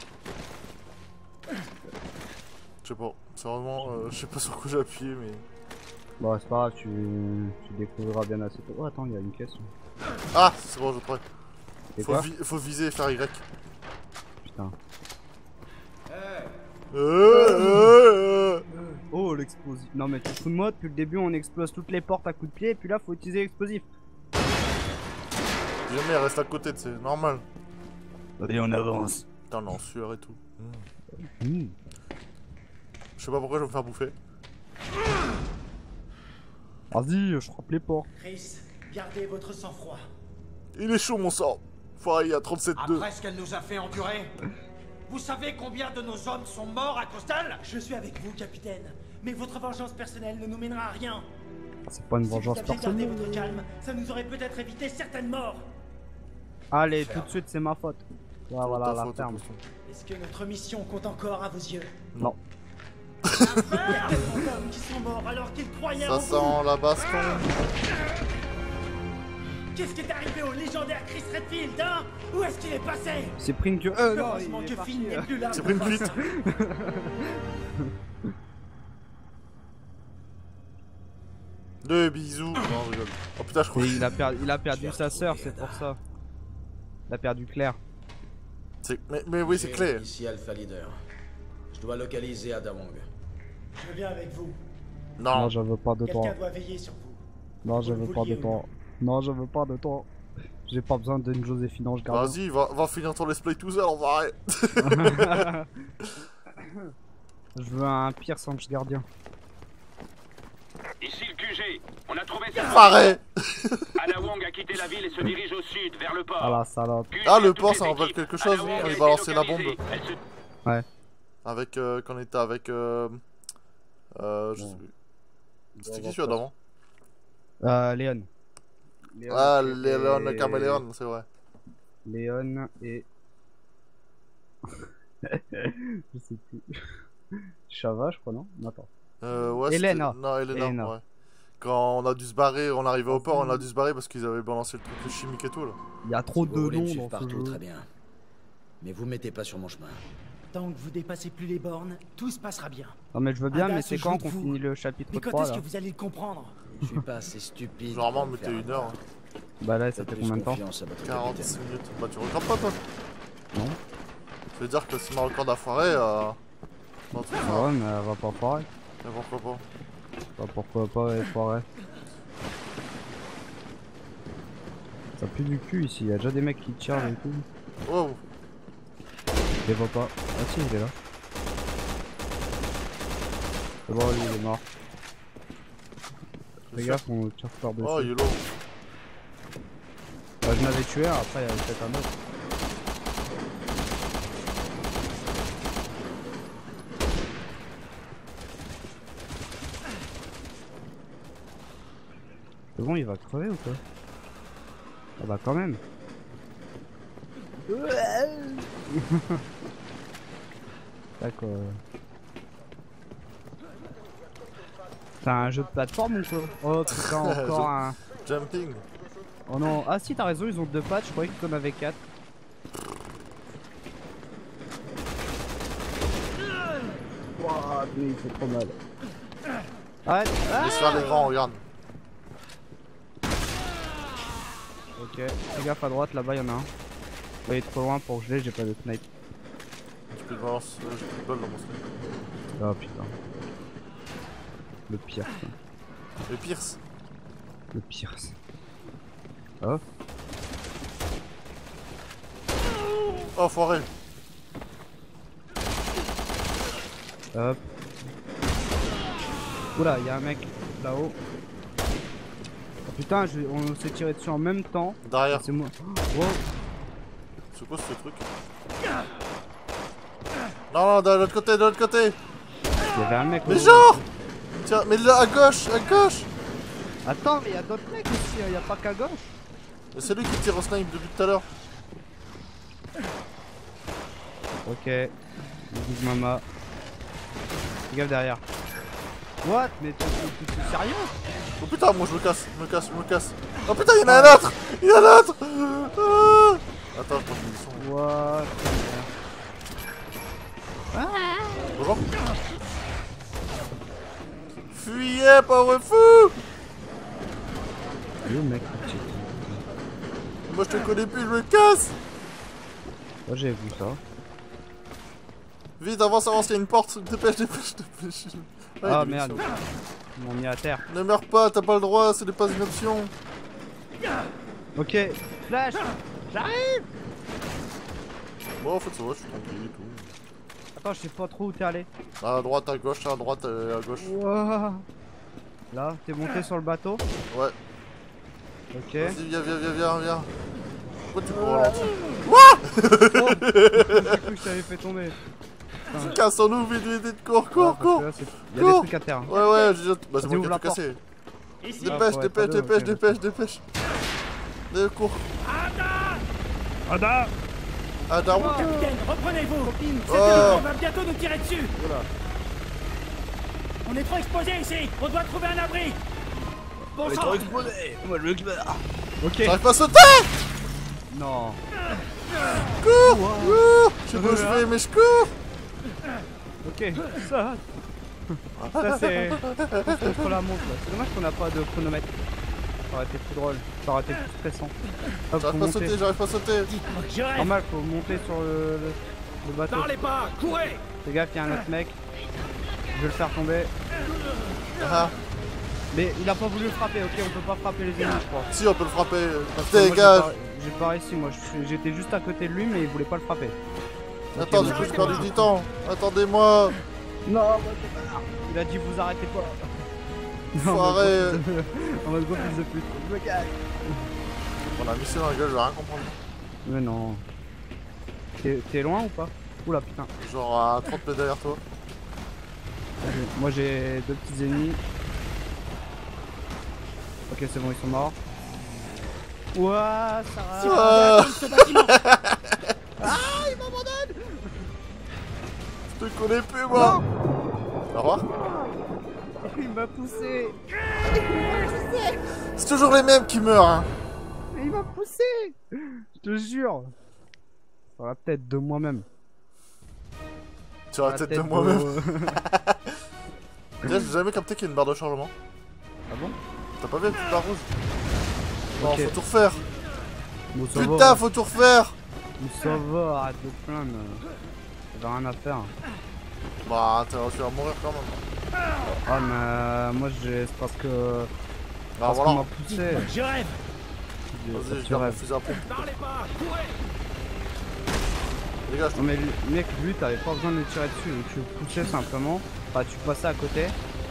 Je sais pas. C'est vraiment. Je sais pas sur quoi j'ai appuyé, mais.
Bon, c'est pas grave, tu découvriras bien assez tôt. Oh, attends, il y a une caisse.
Ah, c'est bon, je prends.
C'est quoi?
Faut viser et faire Y.
Putain. Oh, l'explosif. Non, mais tu te fous de moi, depuis le début on explose toutes les portes à coups de pied, et puis là faut utiliser l'explosif.
Jamais, elle reste à côté, c'est normal.
Allez, on avance.
Putain, on est en sueur et tout.
Mmh.
Je sais pas pourquoi je vais me faire bouffer.
Vas-y, je frappe les portes.
Chris, gardez votre sang-froid.
Il est chaud, mon sang. Foiré, il y a 37-2.
Après ce qu'elle nous a fait endurer, vous savez combien de nos hommes sont morts à cause d'elle?
Je suis avec vous, capitaine. Mais votre vengeance personnelle ne nous mènera à rien.
C'est pas une
Si vous
vengeance
aviez gardé
personnelle.
votre calme, ça nous aurait peut-être évité certaines morts.
Allez, tout de suite, c'est ma faute. Ouais, voilà,
Ta
la
faute,
ferme.
attention.
Est-ce que notre mission compte encore à vos yeux?
Non.
Il y a tellement d'hommes qui sont morts alors qu'ils croyaient en
Ça
vous.
sent la baston.
Qu'est-ce qui est arrivé au légendaire Chris Redfield, hein? Où est-ce qu'il est passé?
C'est pris une queue. Non,
Heureusement
il est
que
parti,
Finn n'est plus là.
C'est pris une
pour
cuite.
ça.
Deux bisous. Non, je rigole. Oh putain, je crois.
Et il a perdu
Je vais
sa sœur,
retrouver
c'est pour
Ada.
ça. Il a perdu Claire.
Mais oui, c'est clair.
Ici Alpha Leader. Je dois localiser Adawong.
Je viens avec vous.
Non.
Non, je veux pas de toi.
Quelqu'un doit veiller sur vous.
Non, je
Vous
veux
le
pas de
vouliez ou
toi. Non, je veux pas de toi. J'ai pas besoin d'une Joséphine Ange Gardien.
Vas-y, va finir ton let's play tout seul, on va arrêter.
Je veux un pire Ange Gardien.
Ici le QG. On a trouvé sa
Pareil.
Adawong a quitté la ville et se dirige au sud, vers le port.
Ah la salope.
QG
Ah,
à
le
toutes
port,
les
ça rappelle
équipes.
quelque chose,
Adawong
quand
a
il
été
balançait la
localisé.
bombe.
Elle se...
Avec, quand on était avec, je sais plus. C'était qui celui d'avant?
Léon.
Ah,
et-
Léon Caméléon, c'est vrai.
Léon et... je sais plus. Chava, je crois, non? Attends.
Ouais,
Elena.
c'était- Non, Elena,
Elena.
ouais. Quand on a dû se barrer, on arrivait au port, on a dû se barrer parce qu'ils avaient balancé le truc chimique et tout, là.
Il y a trop
Si
de
vous voulez me
noms
suivre
dans ce
partout,
jeu.
très bien. Mais vous mettez pas sur mon chemin.
Tant que vous dépassez plus les bornes, tout se passera bien.
Non mais je veux bien,
Ada
mais
se
c'est
joue
quand
de
qu'on
vous.
finit le chapitre
Mais quand
3
est-ce
là?
que vous allez le comprendre?
Je suis pas assez stupide.
Normalement,
pour
mettez
faire
une
un
heure.
pas.
Bah là, ça
Faites
fait
plus
combien de temps?
confiance à votre
46
capitaine.
minutes. Bah, tu regardes pas, toi?
Non.
Ça veut dire que si ma record a foiré, non, tout
Ah
ça.
ouais, mais elle va pas foirer.
Mais pourquoi pas?
Bah pourquoi pas elle foirer? Ça pue du cul ici, il y a déjà des mecs qui tirent et tout.
Wow.
Je les vois pas. Ah si, il est là. C'est bon, lui il est mort. Fais gaffe, on tire par dessus.
Oh, il est low.
Bah, je n'avais tué un, après il y avait peut-être un autre. C'est bon, il va crever ou quoi? Ah bah quand même. D'accord. C'est un jeu de plateforme ou quoi? Oh putain, encore un...
Jumping.
Oh non, ah si t'as raison, ils ont 2 pattes, je croyais qu'ils en avaient 4. Wouah, mais il fait trop mal. Arrête. Ah
Laisse faire les grands, regarde.
ok, fais gaffe à droite, là-bas y'en a un. Il est trop loin pour que je l'ai, j'ai pas de snipe.
Tu peux te balancer, j'ai plus de balles dans mon slip.
Oh putain. Le pire, ça.
Le Pierce.
Le pire. Ça. Oh.
Oh, foiré.
Hop. Oula, y'a un mec là-haut. Oh putain, on s'est tiré dessus en même temps.
Derrière.
C'est moi. Wow.
C'est quoi ce truc? Non, de l'autre côté, de l'autre côté.
Il y avait un mec.
Mais
au-
genre. Tiens, mais là, à gauche, à gauche.
Attends, mais il y a d'autres mecs aussi, il y a pas qu'à gauche.
Mais c'est lui qui tire au snipe depuis tout à l'heure.
Ok. Big Mama. Fais gaffe derrière. What? Mais t'es sérieux?
Oh putain, moi je me casse, je me casse, je me casse. Oh putain, il y en a un autre. Il y en a un autre. Ah. Attends, je pense qu'ils sont.
What?
Bonjour. Fuyez, pauvre fou.
Le mec.
Moi je te connais plus, je me casse.
Moi j'ai vu ça.
Vite, avance, avance, il y a une porte. Dépêche, dépêche, dépêche. Ouais,
Ah
il est
merde.
mission.
Ils m'ont mis à terre.
Ne meurs pas, t'as pas le droit, ce n'est pas une option.
Ok. Flash. J'arrive.
Bon, en fait, ça va, je suis tranquille et tout.
Attends, je sais pas trop où t'es allé.
À droite, à gauche, à droite, à gauche.
Wow. Là, t'es monté sur le bateau.
Ouais.
Ok.
Vas-y, viens, viens, viens, viens, viens. Pourquoi tu cours ralenti?
J'ai cru que je t'avais fait tomber.
Cassons-nous, vite, vite, vite, cours, cours,
Ah, parce
cours.
que là, il y a des trucs à terre. hein.
Ouais, ouais, j'ai... Bah, c'est
Vas-y,
moi
ouvre
qui ai
la
tout cassé.
Ici.
Ah,
Dépêche,
ouais,
dépêche,
pas deux,
dépêche,
ok.
dépêche, dépêche. Cours.
Ada.
Ah, Darwin.
Capitaine, reprenez-vous. Cette
Oh.
on va bientôt nous tirer dessus. On est trop exposés ici. On doit trouver un abri. Bon sang.
Ok.
J'arrive pas à sauter.
Non.
Cours, cours. Je sais pas où je vais, mais je cours.
Ok. Ça. Ça c'est contre la montre là. C'est dommage qu'on n'a pas de chronomètre. Ça aurait été plus drôle. Ça aurait été plus stressant. Hop, faut
J'arrive pas à
monter.
sauter, j'arrive pas à sauter.
Dites-moi que je rêve.
Normal, faut monter sur le bateau.
Parlez pas, courez.
Fais gaffe, il y a un autre mec. Je vais le faire tomber.
Ah,
Mais il a pas voulu le frapper, ok, on peut pas frapper les ennemis, je crois.
si, on peut le frapper.
Parce que moi,
Dégage.
j'ai pas réussi, moi j'étais juste à côté de lui, mais il voulait pas le frapper.
Attends,
Ok,
du
bon,
coup, j'ai perdu du temps. Attendez-moi.
Non, il a dit vous arrêtez pas.
Foiré.
En mode gros fils de pute. Je me casse.
On a mission dans la gueule, je vais rien comprendre.
Mais non. T'es loin ou pas? Oula putain.
Genre à 30 mètres derrière toi.
Moi j'ai deux petits ennemis. Ok c'est bon, ils sont morts. Ouah, ça
Si
va.
vous pouvez atteindre ce bâtiment.
Je te connais plus, moi. Au revoir.
Il m'a poussé.
C'est toujours les mêmes qui meurent, hein.
Il m'a poussé. Je te jure. Sur la tête de moi-même.
Sur la tête de moi-même. Déjà, j'ai jamais capté qu'il y a une barre de chargement.
Ah bon?
T'as pas vu la petite barre rouge? Non,
Ok.
faut tout refaire.
Bon, ça
Putain,
va.
faut tout refaire.
Ça va, arrête de te plaindre. J'avais rien à faire.
Bah, tu vas mourir quand même.
Ah mais moi c'est parce que...
Bah
Parce qu'on
voilà.
m'a poussé.
Dites-moi que je rêve.
Vas-y, je
Tu
garde mon
rêves.
fusil à pompe.
Parlez pas, courez.
Dégage.
Non mais mec, lui t'avais pas besoin de le tirer dessus, tu le poussais simplement, enfin tu passais à côté.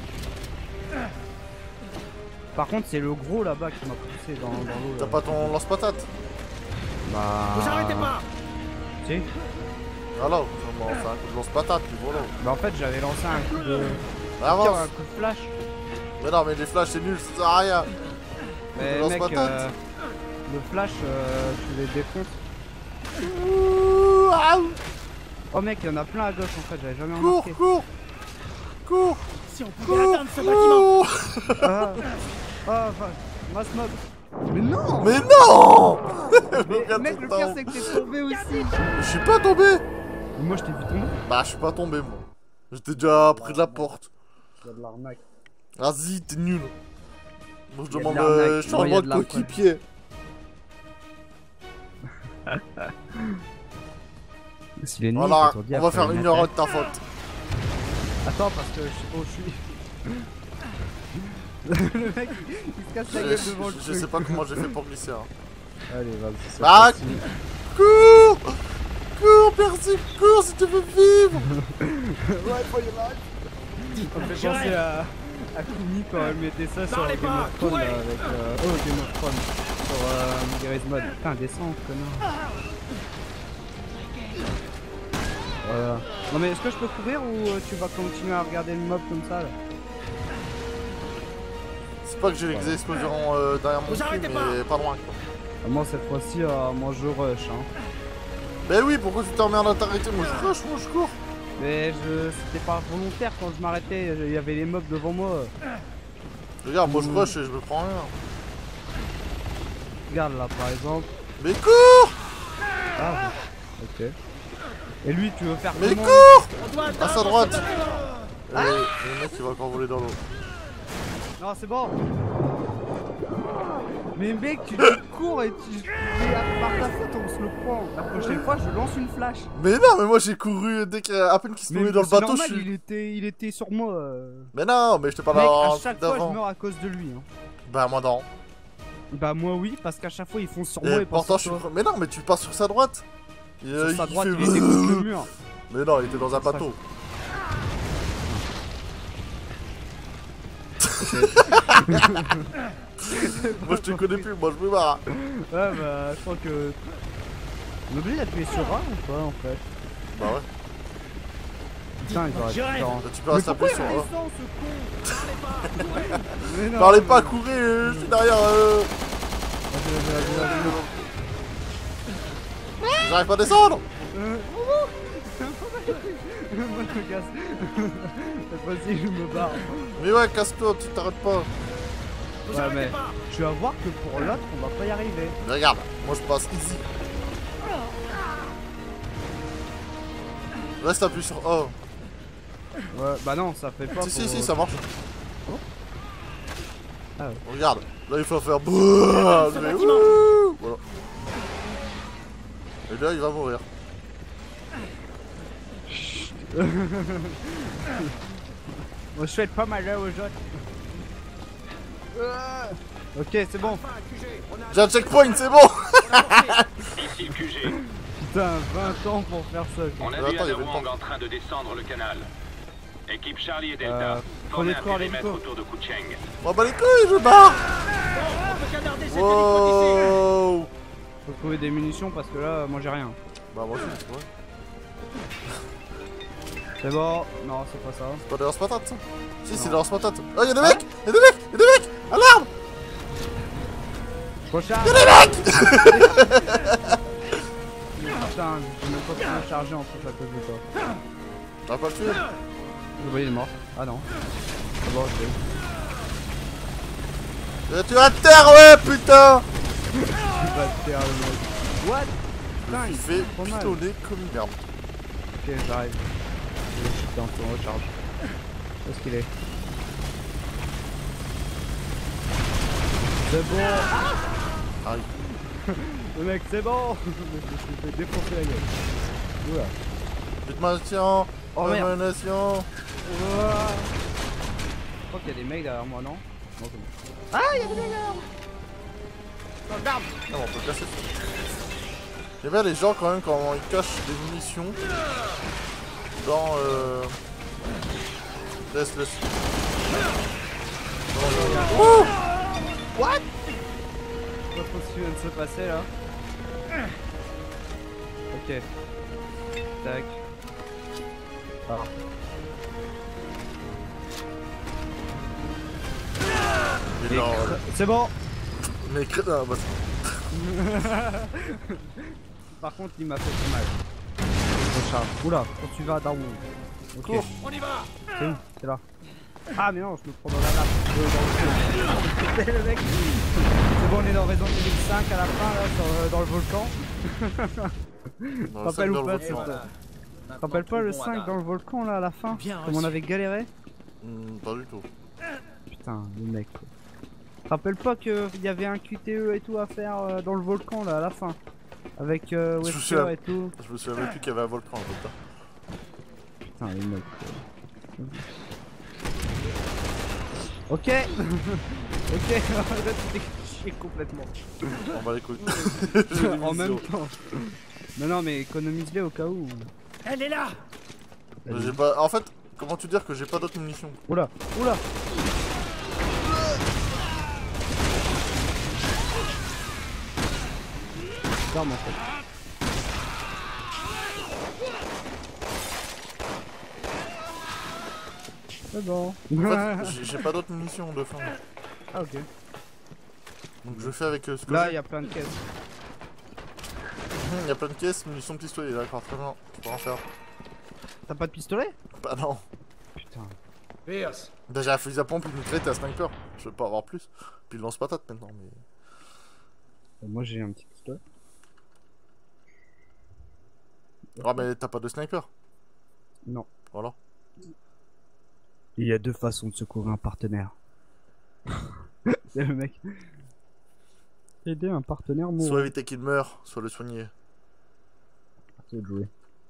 Par contre c'est le gros là-bas qui m'a poussé dans l'eau.
T'as
là.
pas ton lance-patate?
Bah...
Vous arrêtez pas.
Si.
Voilà, on fait un coup de lance-patate, puis voilà.
Bah en fait j'avais lancé un coup de...
Avance.
un coup de flash.
Mais non, mais les flashs c'est nul, ça sert à rien.
Mais
lance
mec,
patate.
le flash tu les défonces.
Ouh, ah,
Oh mec, il y en a plein à gauche en fait, j'avais jamais
cours,
remarqué.
cours. Cours.
Si on pouvait atteindre ce bâtiment.
Cours.
Ah, enfin, masse mob. Mais non.
Mais non.
Mais mec, le pire c'est que t'es tombé aussi.
Je suis pas tombé.
Moi je t'ai vu tomber.
Bah, je suis pas tombé, moi. J'étais déjà près de la porte.
Il y a de l'arnaque.
Vas-y, t'es nul. Moi, je
Y a de
demande
l'arnaque.
changement
Moi, y a
de
de la
coéquipier.
Si les
Voilà, on va faire une heure de ta faute.
Attends, parce que je sais pas où je suis. Le mec, il se casse la gueule devant le
Je
truc.
sais pas comment j'ai fait pour glisser. Hein.
Allez, vas-y, c'est
Ah,
parti.
Cours. Cours, Percy, cours si tu veux vivre.
Ça me fait penser à Kumi quand elle mettait ça sur
Parlez
Game
pas,
of Thrones
courez.
là, avec... Oh, Game of Thrones. Sur Garry's Mod. Putain, descends, connard. Voilà. Non mais est-ce que je peux courir ou tu vas continuer à regarder le mob comme ça là?
C'est pas que j'ai les explosions derrière mon
Vous
cul,
arrêtez
mais pas loin quoi.
Ah, moi cette fois-ci, moi je rush hein.
Ben oui, pourquoi tu t'emmerdes à t'arrêter? Moi je rush, moi je cours.
Mais c'était pas volontaire quand je m'arrêtais, il y avait les mobs devant moi.
Regarde, moi je rush et je me prends rien.
Regarde là par exemple.
Mais cours.
Ah ok. Et lui tu veux faire
Mais
comment?
cours.
On doit
À
atteindre
sa droite.
ce bâtiment.
Et le mec il va encore voler dans l'eau.
Non c'est bon. Mais mec tu cours et tu... Mais par ta faute on se le prend. La prochaine fois je lance une flash.
Mais non, mais moi j'ai couru dès qu'à peine qu'il se trouvait dans le
c'est
bateau.
normal,
Je suis...
il était sur moi.
Mais non, mais je te parle
Mec,
en
à chaque fois je
d'avant.
meurs à cause de lui. Hein.
Bah moi non.
Bah moi oui, parce qu'à chaque fois ils font sur moi
Et
et pas
pourtant
sur
je suis...
toi.
Mais non, mais tu passes sur sa droite.
Sur sa droite,
fait-
il était contre le mur.
Mais non, il était dans un bateau. Moi je te connais plus, moi je me barre.
Ouais bah je crois que... On est obligé d'appuyer sur A ou pas en fait?
Bah ouais.
Putain ils auraient pu faire un-
Là, tu peux rester
Mais
appuyé
pourquoi
sur
il
A.
descend ce con? Mais non,
Parlez
mais-
pas, courez, je suis derrière. J'arrive pas à descendre.
Moi je me casse. Vas-y je me barre.
Mais ouais, casse-toi, tu t'arrêtes pas.
Vous
Ouais
arrêtez
mais
pas.
tu vas voir que pour l'autre on va pas y arriver.
Mais regarde, moi je passe easy. Reste appuyé sur A.
Ouais bah non ça fait pas
Si,
pour...
si, ça marche.
Ah ouais.
Regarde, Là il faut faire bouh, mais ouh, voilà. Et là il va mourir.
Moi je fais pas mal là aux autres. Ok, c'est bon.
J'ai un checkpoint, c'est bon.
Ici le QG.
Putain, 20 ans pour faire ça.
On a
Attends,
vu
il y avait le
Wong
temps.
en train de descendre le canal. Équipe Charlie et Delta,
prenez
formez un
de quoi,
périmètre
l'hélico.
autour de Kucheng.
Oh bah les couilles, je barre.
On peut canarder cet hélico d'ici.
Wow.
Faut trouver des munitions parce que là, moi j'ai rien.
Bah moi aussi, c'est vrai.
C'est bon. Non, c'est pas ça.
C'est pas des lance-patates ça. Si, c'est des lance-patates. Oh y'a des mecs. Y'a des mecs. Y'a des mecs. Alarme.
Je recharge.
Y'a des mecs.
Putain, j'ai même pas pu me charger en plus à cause de toi.
T'as pas le tué.
Vous voyez, il est mort. Ah non. C'est bon, ok.
Y'a tué à terre, ouais, putain.
Il va te faire le mec. What? Putain,
Il fait
trop mal.
pitonner comme une merde.
Ok, j'arrive. Je suis en recharge. Où est-ce qu'il est? C'est bon.
Arrive.
Le mec, c'est bon. Je me suis fait défoncer la gueule. Oula.
Détonation.
Oh merde.
Détonation.
Ouah. Je crois qu'il y a des mecs derrière moi, non? Non, c'est bon. Ah, il y a des mecs derrière moi. Regarde.
Non, on peut le casser ça. J'aime bien les gens quand même quand ils cachent des munitions dans Laisse. Wouh.
What? Je sais pas trop ce qui vient de se passer là. Ok. Tac. Ah.
Mais non,
C'est bon.
mais crétin, bah,
Par contre, il m'a fait trop mal. Je recharge. Oula, quand tu vas dans mon... Ok.
cours.
On y va.
C'est où? C'est là. Ah mais non, je me prends dans la lave. C'est le mec. C'est bon, on est dans Resident Evil 5 à la fin là, dans le volcan.
Dans le
Rappelle
sac
ou
dans
pas
le
de
volcan.
cette... Rappelle pas le 5 dans le volcan là à la fin?
Bien
Comme on
reçu.
avait galéré?
Pas du tout.
Putain, le mec quoi. Rappelle pas qu'il y avait un QTE et tout à faire dans le volcan là à la fin. Avec Wesker
souviens.
et tout.
Je me souviens même plus qu'il y avait un volcan en fait.
Putain, le mec quoi. Ok. Ok, là tu t'es chié complètement.
On va les couilles.
En même temps. Non mais économise-les au cas où.
Elle est là.
J'ai pas. En fait, comment tu dire que j'ai pas d'autres munitions?
Oula, oula. Ferme en fait. C'est bon.
En fait, j'ai pas d'autres munitions de fin.
Ah ok.
Donc je fais avec ce que
Là
j'ai.
il y a plein de caisses.
Il y a plein de caisses, munitions de pistolet, d'accord, très bien. Tu peux en faire.
T'as pas de pistolet?
Bah non.
Putain.
Pierce.
Déjà, un fusil à pompe, une mitraillette et un sniper. Je veux pas avoir plus. Puis le lance-patate maintenant, mais.
Moi j'ai un petit pistolet.
Ah, mais t'as pas de sniper?
Non.
Voilà.
Il y a deux façons de secourir un partenaire. C'est le mec. Aider un partenaire
Soit
mourant.
éviter qu'il meure, soit le soigner.
C'est de jouer.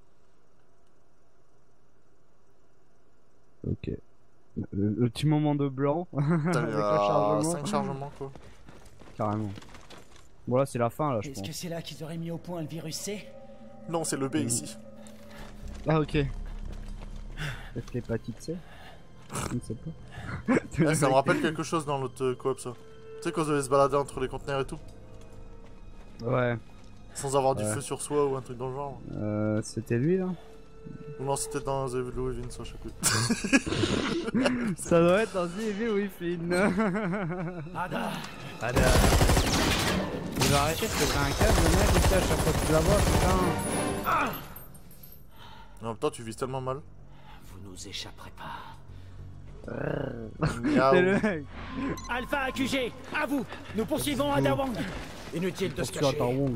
Ok. Le petit moment de blanc.
Putain,
Avec
il y
le
a
chargement.
5 chargements quoi.
Carrément. Bon là c'est la fin là je
Est-ce
pense.
que c'est là qu'ils auraient mis au point le virus C?
Non, c'est le B ici.
Ah ok. Peut-être l'hépatite C. Je ne sais pas.
Ah, ça me rappelle quelque chose dans l'autre coop ça. Tu sais quand on devait se balader entre les conteneurs et tout,
Ouais.
sans avoir du
Ouais.
feu sur soi ou un truc dans le genre.
C'était lui là.
Ou non, c'était dans The Evil Within, ça je sais plus.
Ça doit être dans The Evil Within.
Ada.
Ada. Il va arrêter de péter un câble le mec ici à chaque fois que tu la vois putain.
En même temps, tu vises tellement mal.
Vous nous échapperez pas.
Miaou.
C'est le mec.
Alpha accusé, à vous. Nous poursuivons Ada Wong.
Inutile de se
Pourquoi
cacher.
attends Wong.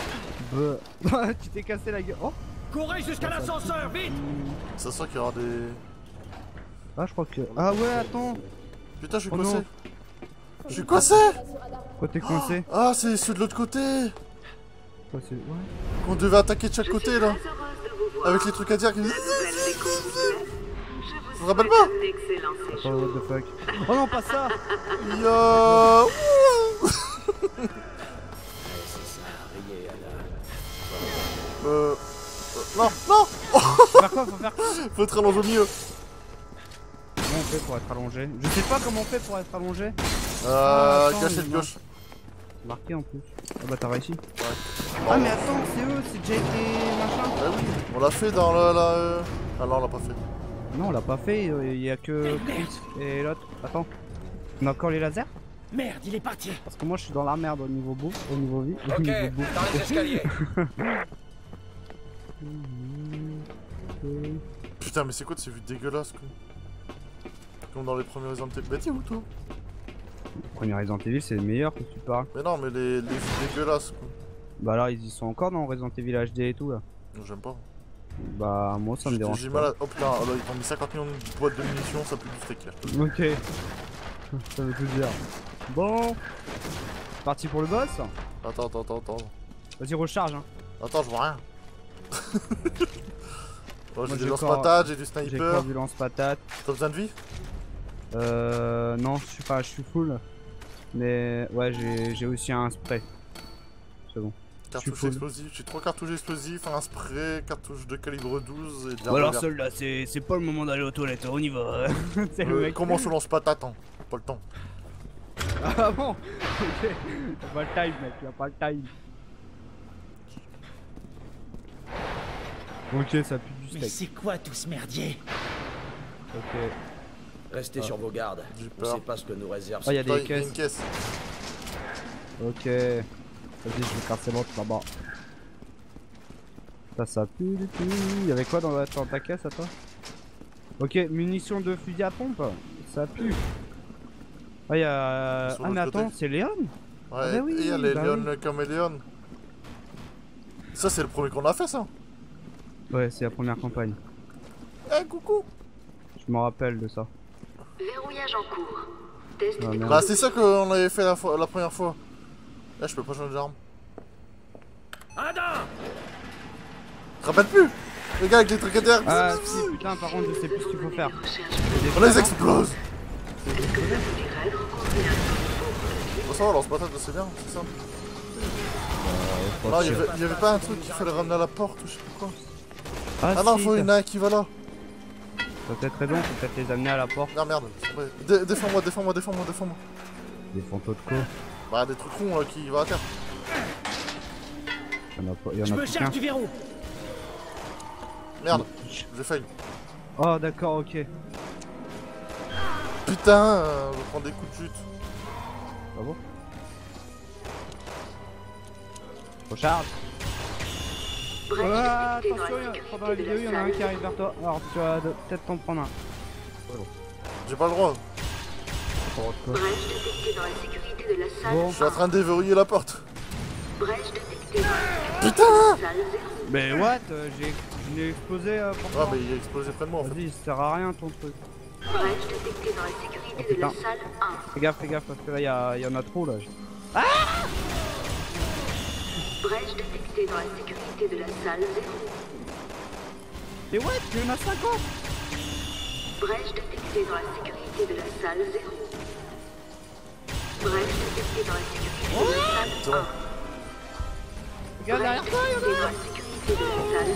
Tu t'es cassé la gueule. Oh.
Courez jusqu'à l'ascenseur, vite.
Ça sent qu'il y aura des.
Ah je crois que. Ah ouais attends.
Putain, je suis
Oh
coincé.
non.
Je suis coincé.
Quoi, t'es coincé?
Ah, c'est ceux de l'autre côté.
Quoi, c'est... Ouais.
Qu'on devait attaquer de chaque côté, là. Avec les trucs à dire qui... Je me rappelle pas.
Attends, what the fuck. Oh non, pas ça.
Yo. Non, non.
Faut faire quoi? Faut faire quoi?
Faut être allongé au milieu.
Comment on fait pour être allongé? Je sais pas comment on fait pour être allongé. attends,
Gâcher de
mais
gauche.
C'est marqué en plus. Ah bah t'as réussi.
Ouais.
Ah mais attends, c'est eux, c'est déjà été machin.
Bah oui, on l'a fait dans la... Ah non, on l'a pas fait.
Non, on l'a pas fait, il y a que Chris et l'autre. Attends. On a encore les lasers?
Merde, il est parti.
Parce que moi je suis dans la merde au niveau bouffe, au niveau vie. Au
Ok,
niveau bouffe.
dans les escaliers.
Putain, mais c'est quoi de ces vues dégueulasses, quoi. Comme dans les premiers Resident Evil. Bah t'es où, toi?
Premier Resident Evil, c'est le meilleur que tu parles.
Mais non, mais les vues dégueulasses, quoi.
Bah là, ils y sont encore dans Resident Evil HD et tout là.
J'aime pas.
Bah moi ça me dérange
J'ai
pas.
mal à... Oh putain, là, ils t'ont mis 50 millions de boîtes de munitions, ça pue du steak, là.
Ok. Ça veut tout dire. Bon. Parti pour le boss.
Attends.
Vas-y, recharge hein.
Attends, je vois rien. Oh, j'ai
Moi,
du
j'ai
lance-patate, j'ai du
J'ai
sniper.
encore du lance-patate.
T'as besoin de vie?
Non, je suis full. Mais ouais, j'ai aussi un spray. C'est bon.
Cartouche
full.
explosif, j'ai 3 cartouches explosifs, un spray, cartouche de calibre 12 et de
Ou alors
l'arme
celui-là, c'est pas le moment d'aller aux toilettes, on y va. C'est le
verte.
mec.
Comment je lance patate, hein? Pas le temps.
Ah bon. Ok. Y'a pas le time mec, y'a pas le time. Ok, ça pue du
Mais
steak.
c'est quoi tout ce merdier?
Ok.
Restez sur vos gardes.
J'ai
On
peur.
sait pas ce que nous réserve.
Oh, y'a
Attends,
des
il y a une
caisses.
caisse.
Ok. Vas-y, je vais casser l'autre là-bas. Ça pue du tout. Y'avait quoi dans ta caisse à toi? Ok, munitions de fusil à pompe. Ça pue. Ah, y'a.
Sur
Ah, mais
l'autre côté.
attends, c'est Léon?
Ouais,
bah oui,
et il y a les
bah
Léon
oui.
Caméléon. Ça, c'est le premier qu'on a fait, ça.
Ouais, c'est la première campagne.
Eh, coucou.
Je me rappelle de ça.
Verrouillage en cours. Test
Ah,
du
merde.
Bah, c'est ça qu'on avait fait la première fois. Là, je peux pas changer d'arme.
Adam!
Te rappelles plus? Les gars avec les trucs à terre.
Ah, si, putain, par contre, je sais plus ce qu'il faut faire.
On les explose. Bon, ça va, lance-patate, c'est bien, c'est simple. Non, il y avait pas un truc qu'il fallait ramener à la porte ou je sais plus quoi. Ah non,
si,
faut une qui va là.
t'as peut-être raison, faut peut-être les amener à la porte.
Ah merde, défends-moi.
Des fantômes de co.
Bah, des trucs ronds là qui va à terre.
Il y en a pas, il y
Je
en a
me
plus
charge
qu'un.
du verrou.
Merde, j'ai failli.
Oh, d'accord, ok.
Putain, je vais prendre des coups de chute.
Ah bon? Recharge. Ah, attention, pendant la vidéo, il y en a un qui arrive vers toi. Alors, tu vas peut-être t'en prendre un.
J'ai pas le droit.
Brèche détectée dans la sécurité de la salle.
Bon.
Je suis en train de déverrouiller la porte.
Brèche détectée dans la
Putain!
salle 0.
Mais what? Je l'ai explosé pour
Ouais, mais il a explosé près de moi en fait.
Vas-y, ça sert à rien ton truc.
Brèche détectée dans la sécurité
Oh,
de la
putain.
salle 1.
Fais gaffe, parce que là, il y en a trop là.
Brèche détectée dans la sécurité de la salle 0.
Et what? Il y en a 50!
Brèche détectée dans la sécurité de la salle 0. Brèche détectée dans la sécurité de la salle 1.
Regarde derrière toi, il y en a
Détectée dans la sécurité de la salle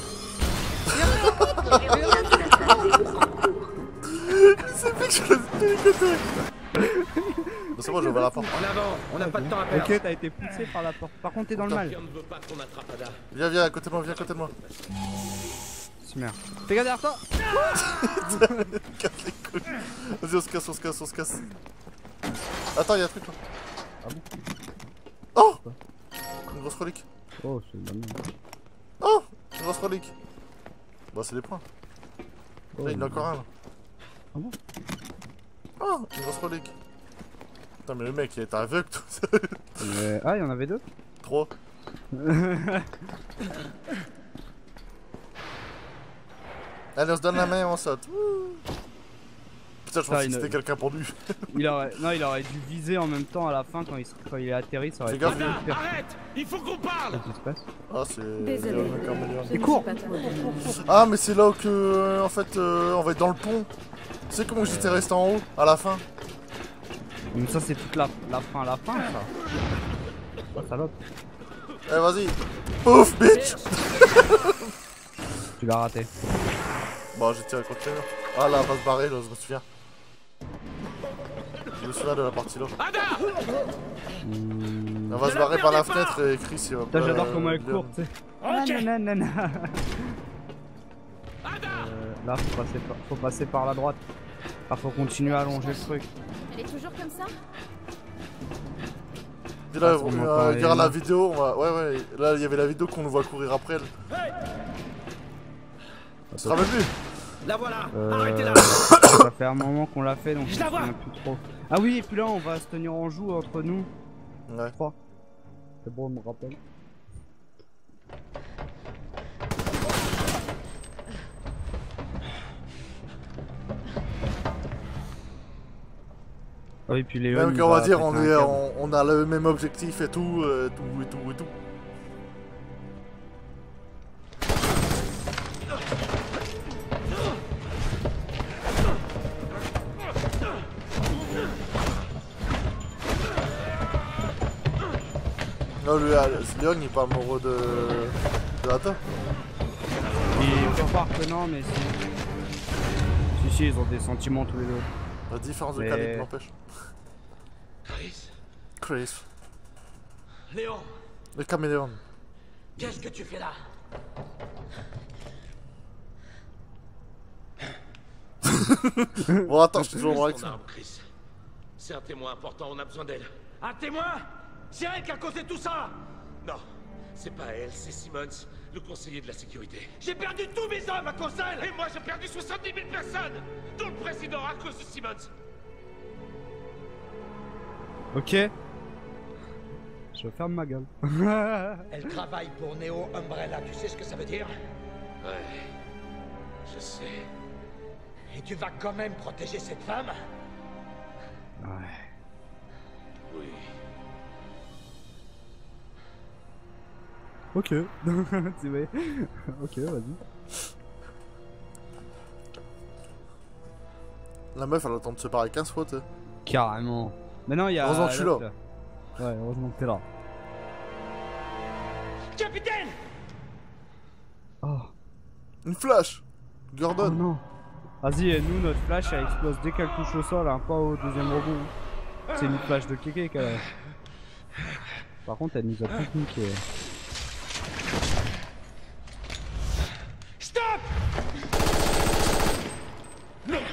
0. Verrouillage de la salle 0 en cours.
C'est fait que je l'ai dégoûté. Bon, c'est bon, j'ouvre la porte.
En avant, on n'a pas de temps à perdre.
Ok, t'as été poussé par la porte. Par contre, t'es dans le mal.
Quelqu'un ne veut pas qu'on attrape Ada.
Viens, à côté de moi,
C'est merde. Fais gaffe derrière toi!
Casse les couilles. Vas-y, on se casse. Attends, y'a un truc là.
Ah bon?
Oh! Une grosse relique.
Oh, c'est de la merde.
Oh! Une grosse relique. Bah, c'est des points.
Oh,
Là, il y en a encore un là.
Ah bon?
Oh! Une grosse relique. Putain, mais le mec, il est aveugle tout ça.
Ah, il y en avait deux?
3. Allez, on se donne la main et on saute. Putain, je pensais que c'était quelqu'un pendu.
Il aurait dû viser en même temps à la fin quand il est atterri, ça aurait été...
Ada, arrête! Il faut qu'on parle!
Qu'est-ce qui se passe?
Ah, c'est...
Désolé.
Il court.
Ah, mais c'est là où que, en fait, on va être dans le pont. Tu sais comment j'étais resté en haut, à la fin?
Mais ça c'est toute la fin, ça. Oh, salope.
Eh, vas-y. Pouf, bitch.
Tu l'as raté.
Bon, j'ai tiré contre le mur. Ah, là, elle va se barrer, là, je me souviens. Je me souviens de la partie là. Elle va se barrer par la fenêtre et Chris il va
Putain, j'adore comment elle court, tu sais. Nanana. Là, faut passer par la droite. Enfin, faut continuer à allonger le truc.
Elle est toujours comme ça?
Et là,
on entend
regarde la vidéo, on va... Ouais, là, il y avait la vidéo qu'on nous voit courir après elle. Tu te rappelles plus?
La voilà. Arrêtez-la.
Ça fait un moment qu'on l'a fait, donc je me souviens plus trop. Ah oui, et puis là, on va se tenir en joue entre nous.
Ouais.
C'est bon, on me rappelle. Ah oui, puis Léon.
Même qu'on va dire, on a le même objectif et tout, et tout. Non, lui, Léon, il est pas amoureux de Ada.
Il faut croire que non, mais si. Si, ils ont des sentiments tous les deux.
La différence de calibre n'empêche. Chris.
Léon,
Le caméléon.
qu'est-ce que tu fais là?
Bon, attends, je suis toujours dans l'action.
Chris. C'est un témoin important, on a besoin d'elle.
Un témoin? C'est elle qui a causé tout ça?
Non, c'est pas elle, c'est Simmons, le conseiller de la sécurité.
J'ai perdu tous mes hommes à cause d'elle!
Et moi j'ai perdu 70 000 personnes, dont le président à cause de Simmons.
Ok. Je ferme ma gueule.
Elle travaille pour Neo Umbrella, tu sais ce que ça veut dire?
Ouais, je sais.
Et tu vas quand même protéger cette femme?
Ouais.
Oui.
Ok. C'est vrai. Ok, vas-y.
La meuf, elle attend de se parler 15 fois, tu sais.
Carrément. Mais non, il y a.
Heureusement que je suis là.
Ouais, heureusement que t'es là.
Capitaine!
Oh.
Une flash
Oh
Gordon.
non. Vas-y, et nous, notre flash, elle explose dès qu'elle touche au sol, hein, pas au deuxième rebond. C'est une flash de kéké qu'elle a. Par contre, elle nous a tout niqué.
Stop! Merde!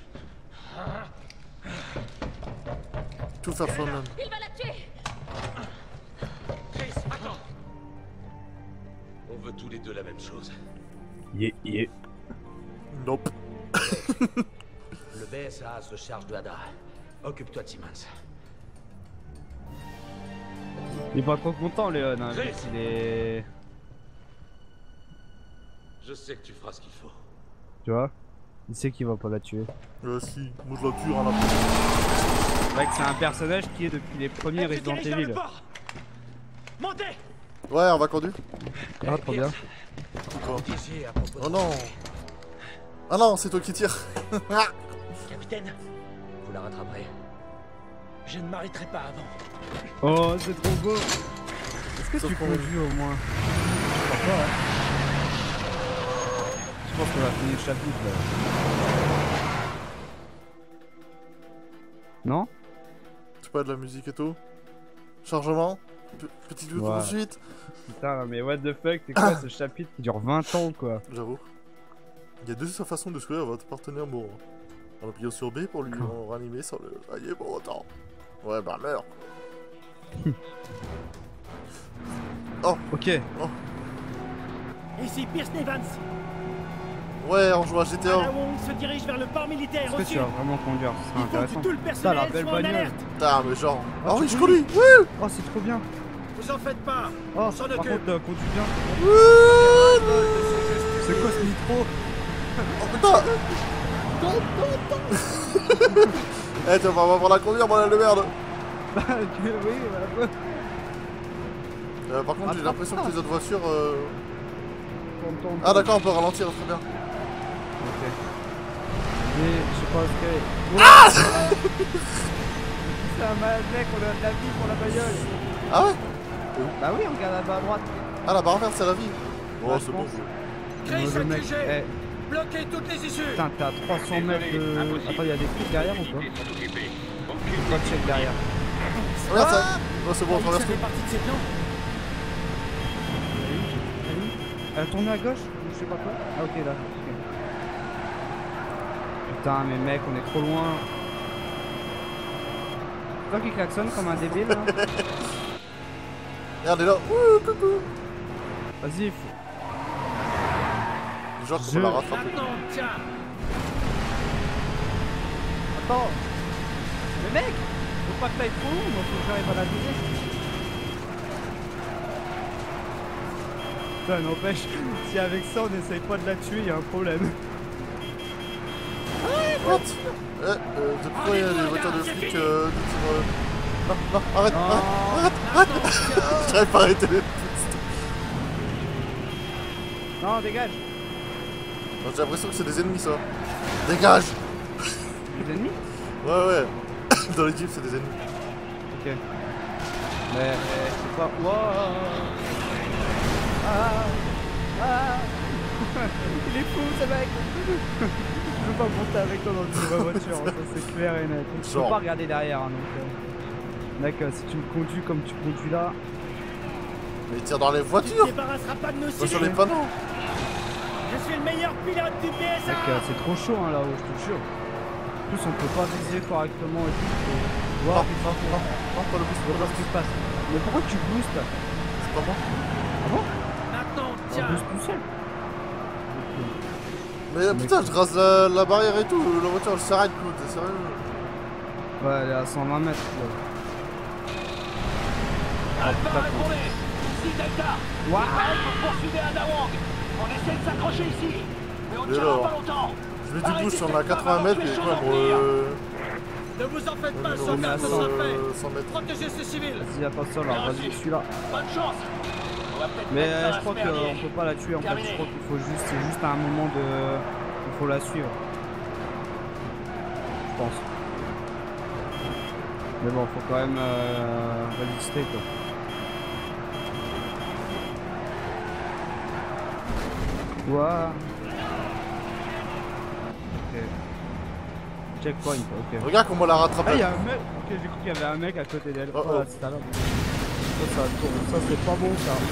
Tout faire soi-même.
Il va la tuer!
Chris, attends. On veut tous les deux la même chose.
Yeah.
Nope.
Le BSA se charge de Ada. Occupe-toi de Simmons.
Il est pas trop content, Léon. Hein,
Chris.
il est.
Je sais que tu feras ce qu'il faut.
Tu vois? Il sait qu'il va pas la tuer.
Si, moi je la tue en la...
C'est vrai que c'est un personnage qui est depuis les premiers Resident Evil.
Montez!
Ouais, on va conduire.
Ah, trop bien.
Oh non. Ah non, c'est toi qui tires.
Capitaine,
Vous la rattraperez.
je ne m'arrêterai pas avant.
Oh, c'est trop beau. Est-ce que tu conduis au moins? Je crois pas, hein. Je pense qu'on va finir le chapitre là. Non?
Tu pas de la musique et tout. Chargement. Petite poursuite.
Putain, mais what the fuck, c'est quoi ce chapitre qui dure 20 ans quoi?
J'avoue. Il y a deux façons de souhaiter à votre partenaire mort. En appuyant sur B pour lui ranimer sans le railler pour autant. Ouais, bah meurs. Oh.
Ok.
Oh.
Ici Pierce Evans.
Ouais, on joue à GTA.
Ada Wong se dirige vers le port militaire
Est-ce
au
que tu
sud.
vas vraiment conduire? Ce serait
Il faut que
intéressant.
tout le
Ça, la
personnel
belle
soit en
bagnole.
alerte.
Putain, mais genre.
Ah,
Ah oui,
tu
je
conduis.
conduis. Oui.
Oh, c'est trop bien.
Vous en faites pas!
Oh,
On s'en
par
occupe.
contre, conduis bien. C'est quoi ce nitro?
Oh putain. Eh, tu vas voir la conduire, bordel de merde.
Bah, oui, voilà.
Par contre, j'ai l'impression que les autres voitures.
Tourne.
Ah, d'accord, on peut ralentir, très bien.
Ok. Mais je sais pas ce que.
Ah
C'est un mec, on a de la vie pour la bagnole.
Ah ouais?
Bah oui, on regarde là-bas à droite.
Ah, la barre verte, c'est la vie. Oh,
Bah,
c'est
je
bon.
pense.
Chris,
Le mec,
accusé.
eh,
Bloquez toutes les issues.
putain, t'es à 300 mètres de. Attends, il y a des trucs derrière ou pas? Pas de check derrière.
Regarde ça. Oh, c'est bon, on traverse tout.
partie de ses plans.
Elle a tourné à gauche ou je sais pas quoi. Ah ok là. Ok. Putain mais mec on est trop loin. C'est toi qui klaxonne comme un débile là.
Regarde, il est là. Ouh, coucou.
Vas-y.
Genre qu'on l'a rattrapé.
Maintenant, tiens.
Attends. Mais mec, faut pas que t'ailles trop loin, moi faut que j'arrive à la viser. Putain n'empêche, si avec ça on essaye pas de la tuer, y a un problème.
What? Depuis quand il y a des voitures de flics Non, non, arrête,
Non.
arrête. J'arrive pas à arrêter les...
Non dégage.
J'ai l'impression que c'est des ennemis ça. Dégage.
Les ennemis?
Ouais. Dans les jeeps c'est des ennemis.
Ok. Mais c'est pas. Wow. Ah. Il est fou ce mec. Je veux pas monter avec toi dans une vraie voiture, ça c'est clair et net. Je peux
Genre.
pas regarder derrière hein, donc. Mec, si tu me conduis comme tu conduis là.
Mais il tire dans les
Tu ne
voitures.
te débarrasseras pas de nos
Pas sur les
civils.
panneaux.
Je suis le meilleur pilote du
Mec,
PSA.
c'est trop chaud hein, là-haut, je te jure. En plus, on peut pas viser correctement et tout. Wow,
Pas le boost,
je vois pas ce qui se passe. Mais pourquoi tu boostes?
c'est pas moi.
Ah bon?
Maintenant,
On
tiens.
booste tout seul.
Mais putain, je rase la barrière et tout. La voiture elle s'arrête, quoi. T'es sérieux?
Ouais, elle est à 120 mètres. Ouais.
Alpha, répondez. Ici Delta.
Waouh.
Vous poursuivez à Dawang. On essaie de s'accrocher ici. Mais on ne
Et
tiendra
alors
pas longtemps.
Je mets du boost, on est à 80 mètres et quoi,
Ne vous en faites pas,
on est
soldat,
à
ce
100
sera fait.
100 mètres.
Protégez ces civils.
Vas-y, y'a pas ça là, vas-y, je suis là.
Bonne chance. On va peut-être
Mais
mettre fin à
je
ce
crois
merdier.
qu'on peut pas la tuer en fait,
Terminé.
je crois qu'il faut juste, c'est juste à un moment de... Il faut la suivre. Je pense. Mais bon, faut quand même résister quoi. Ouah. Ok. Checkpoint, ok.
Regarde comment on l'a
Ah,
rattrapé.
y'a un mec. Ok, j'ai cru qu'il y avait un mec à côté d'elle.
Oh,
Voilà,
oh.
c'est à l'heure. Ça tourne. Ça, c'est pas bon, ça.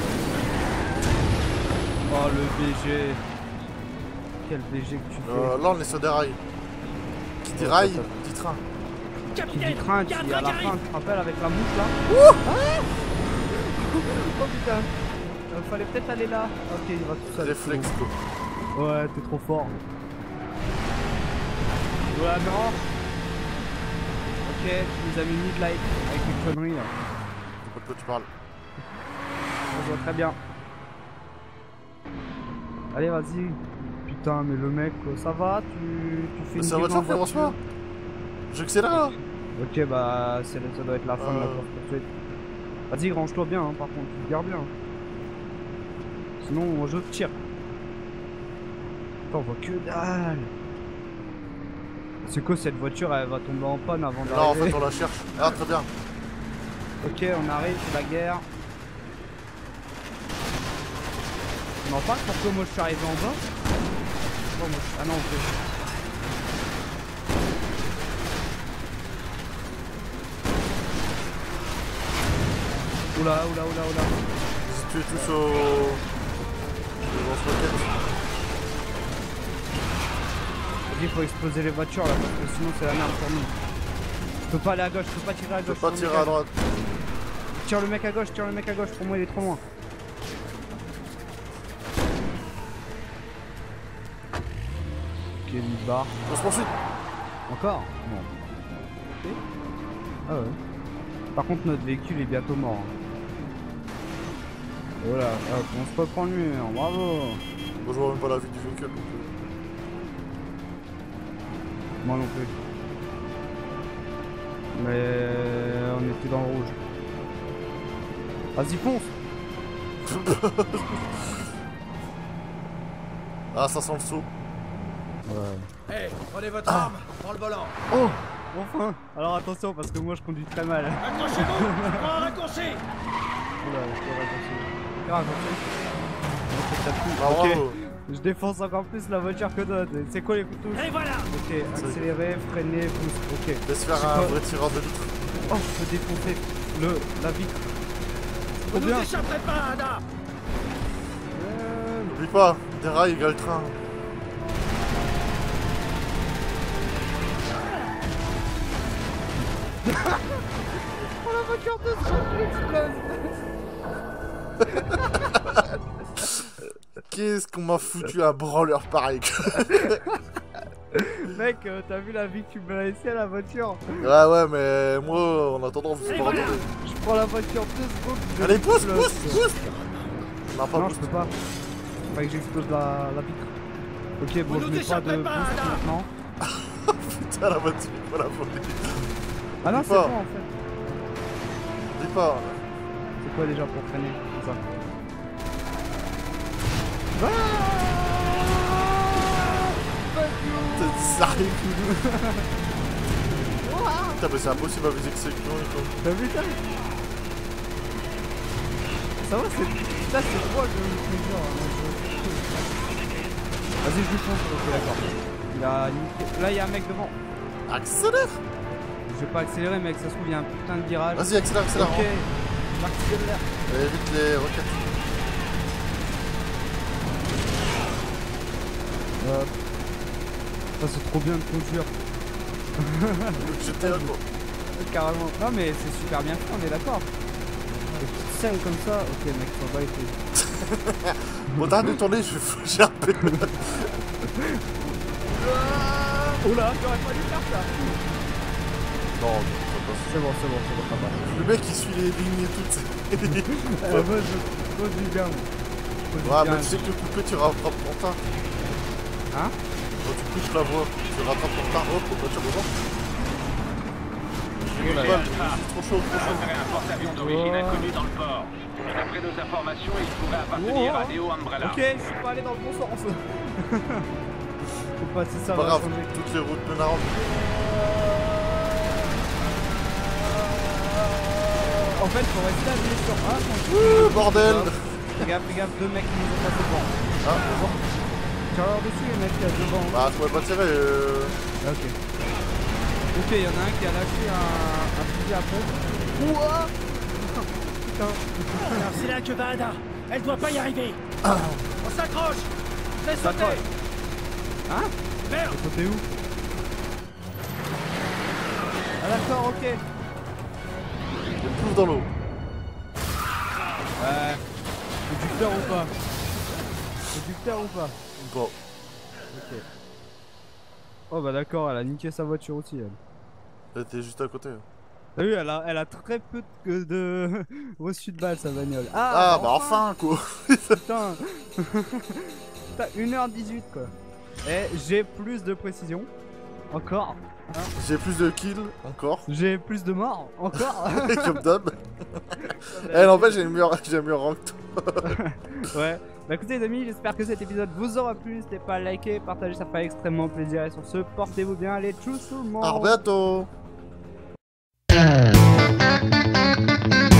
Oh, le BG. Quel BG que tu fais.
Là, on est sur des rails. Qui dit rail, dit train.
Qui
Capitaine,
dit train,
il y a un
qui à
train
la
qui
fin,
arrive.
tu te rappelles avec la mouche là. Ah oh putain. Fallait peut-être aller là. Ok, il va tout seul.
Réflexe, quoi.
Ouais, t'es trop fort. Ouais, non. Ok, tu nous as mis mid-light avec les conneries là.
Je sais pas de quoi tu parles.
On voit très bien. Allez, vas-y. Putain, mais le mec, ça va? Tu fais
Mais
une
c'est la
gueule
voiture
en
qui avance pas. J'accélère là.
Ok, bah, ça doit être la fin de la course tout de suite. Vas-y, range-toi bien, hein, par contre. Garde bien. Sinon, je tire. Putain, on voit que dalle. C'est quoi cette voiture? Elle va tomber en panne avant
Là, en
d'arriver.
fait, on la cherche. Ah, très bien.
Ok, on arrive, c'est la guerre. On en parle pourquoi moi je suis arrivé en bas? Oh, moi, ah non, ok. Oula.
Si tu es tous au... lance-roquettes.
Il faut exploser les voitures là, parce que sinon c'est la merde pour nous. Je peux pas aller à gauche, je peux pas tirer à
Je peux
gauche.
pas
sur le
tirer
mec
à droite.
Tire le mec à gauche, pour moi il est trop loin. Ok, une barre.
On se poursuit.
Encore? Non. Ok. Ah ouais. Par contre notre véhicule est bientôt mort. Voilà, hop, on se reprend le mur, bravo.
Moi, je vois même pas la vie du véhicule.
Moi non plus. Mais on était dans le rouge. Vas-y, fonce.
Ah, ça sent le saut.
Ouais.
Hé, prenez votre arme, prends le volant.
Oh, enfin. Alors attention parce que moi je conduis très mal.
Accrochez-vous, je prends un raccourci.
Oula, je dois raccourcir. Fais raccourci. Ok, t'as plus.
Ah,
Ok.
bravo.
Je défonce encore plus la voiture que d'autres. C'est quoi les touches?
Et voilà.
Ok, accélérer, freiner, boost. Ok.
Laisse faire
C'est
un
quoi
vrai tireur de vitre.
Oh, je peux défoncer la vitre.
Vous
Trop bien.
ne échapperez pas, Ada.
N'oublie pas, des rails égale train.
Oh, la voiture de explose.
Qu'est-ce qu'on m'a foutu un branleur pareil.
Mec, t'as vu la vie que tu me laissé à la voiture?
Ouais, mais moi, en attendant, vous
Et
pas
voilà.
attendre.
Je prends la voiture 2 secondes. je
Allez, pousse,
l'explose.
pousse, pousse. Non, pas
Non, je
pousse.
peux pas. Faudrait que j'explose la vitre. Ok, bon,
Vous
je
nous
mets pas de
échapperez
boost
pas, Ada.
maintenant.
Putain, la voiture, voilà, faut le dire.
Ah non,
Dis
c'est
pas.
bon en fait.
Dis pas.
C'est quoi déjà pour freiner? C'est ça.
Ça arrive. Putain, mais c'est impossible à viser que c'est con et tout.
T'as vu ça? Ça va, c'est... Ça c'est drôle de plaisir. Vas-y, je lui fonce. Ok, d'accord. Il a niqué... Là, il y a un mec devant.
Accélère.
Je vais pas accélérer, mec. Ça se trouve, il y a un putain de virage.
Vas-y, accélère, accélère.
Ok. J'accélère.
Et évite les roquettes.
Ça, c'est trop bien de conduire.
J'étais là, quoi.
Carrément. Non, mais c'est super bien fait, on est d'accord. Des petites scènes comme ça. Ok, mec, ça va être.
Bon, t'arrêtes de tourner, j'ai un peu.
Oula, j'aurais pas dû faire ça.
Non,
C'est bon, ça va.
le mec il suit les lignes et tout.
Moi, je conduis bien.
Ouais, mais tu sais que le coupé, tu rattrapes ton temps.
Hein?
Quand tu touches la voie, tu rattrapes ton temps. Hop, voiture devant. Trop chaud, trop chaud.
Un porte-avions d'origine inconnue dans le port. D'après nos informations, il pourrait appartenir à Neo Umbrella.
Ok, je suis pas allé dans le bon sens. Faut pas si ça
Pas
va
grave,
changer.
toutes les routes mènent à Rome.
En fait, faut rester appuyé sur A.
Bordel.
Fais gaffe, deux mecs qui nous ont passé devant.
Ah,
Tire leur dessus, les mecs, il y a devant.
bah, tu pouvais pas tirer.
Ok. Ok, il y en a un qui a lâché un fusil à pompe. Ouah. Putain.
Alors c'est là que va Ada. Elle doit pas y arriver. On s'accroche. Fais sauter.
Hein?
Merde.
T'es où? Ah d'accord, ok.
Il plouf dans l'eau.
C'est du faire ou pas? C'est du faire ou pas?
Bon.
Ok. Oh bah d'accord, elle a niqué sa voiture aussi elle.
Elle était juste à côté.
T'as vu, elle a très peu de reçu de balles sa bagnole.
Ah, bah enfin quoi.
Putain. Putain, 1h18 quoi. Et j'ai plus de précision. Encore. Hein.
J'ai plus de kills, encore.
J'ai plus de morts. Encore.
Comme d'hab. Eh, en fait, j'ai le meilleur rang que toi.
Ouais. Bah écoutez les amis, j'espère que cet épisode vous aura plu. N'hésitez pas à liker, partager, ça fait extrêmement plaisir. Et sur ce, portez-vous bien. Allez, tchuss tout le monde.
À bientôt.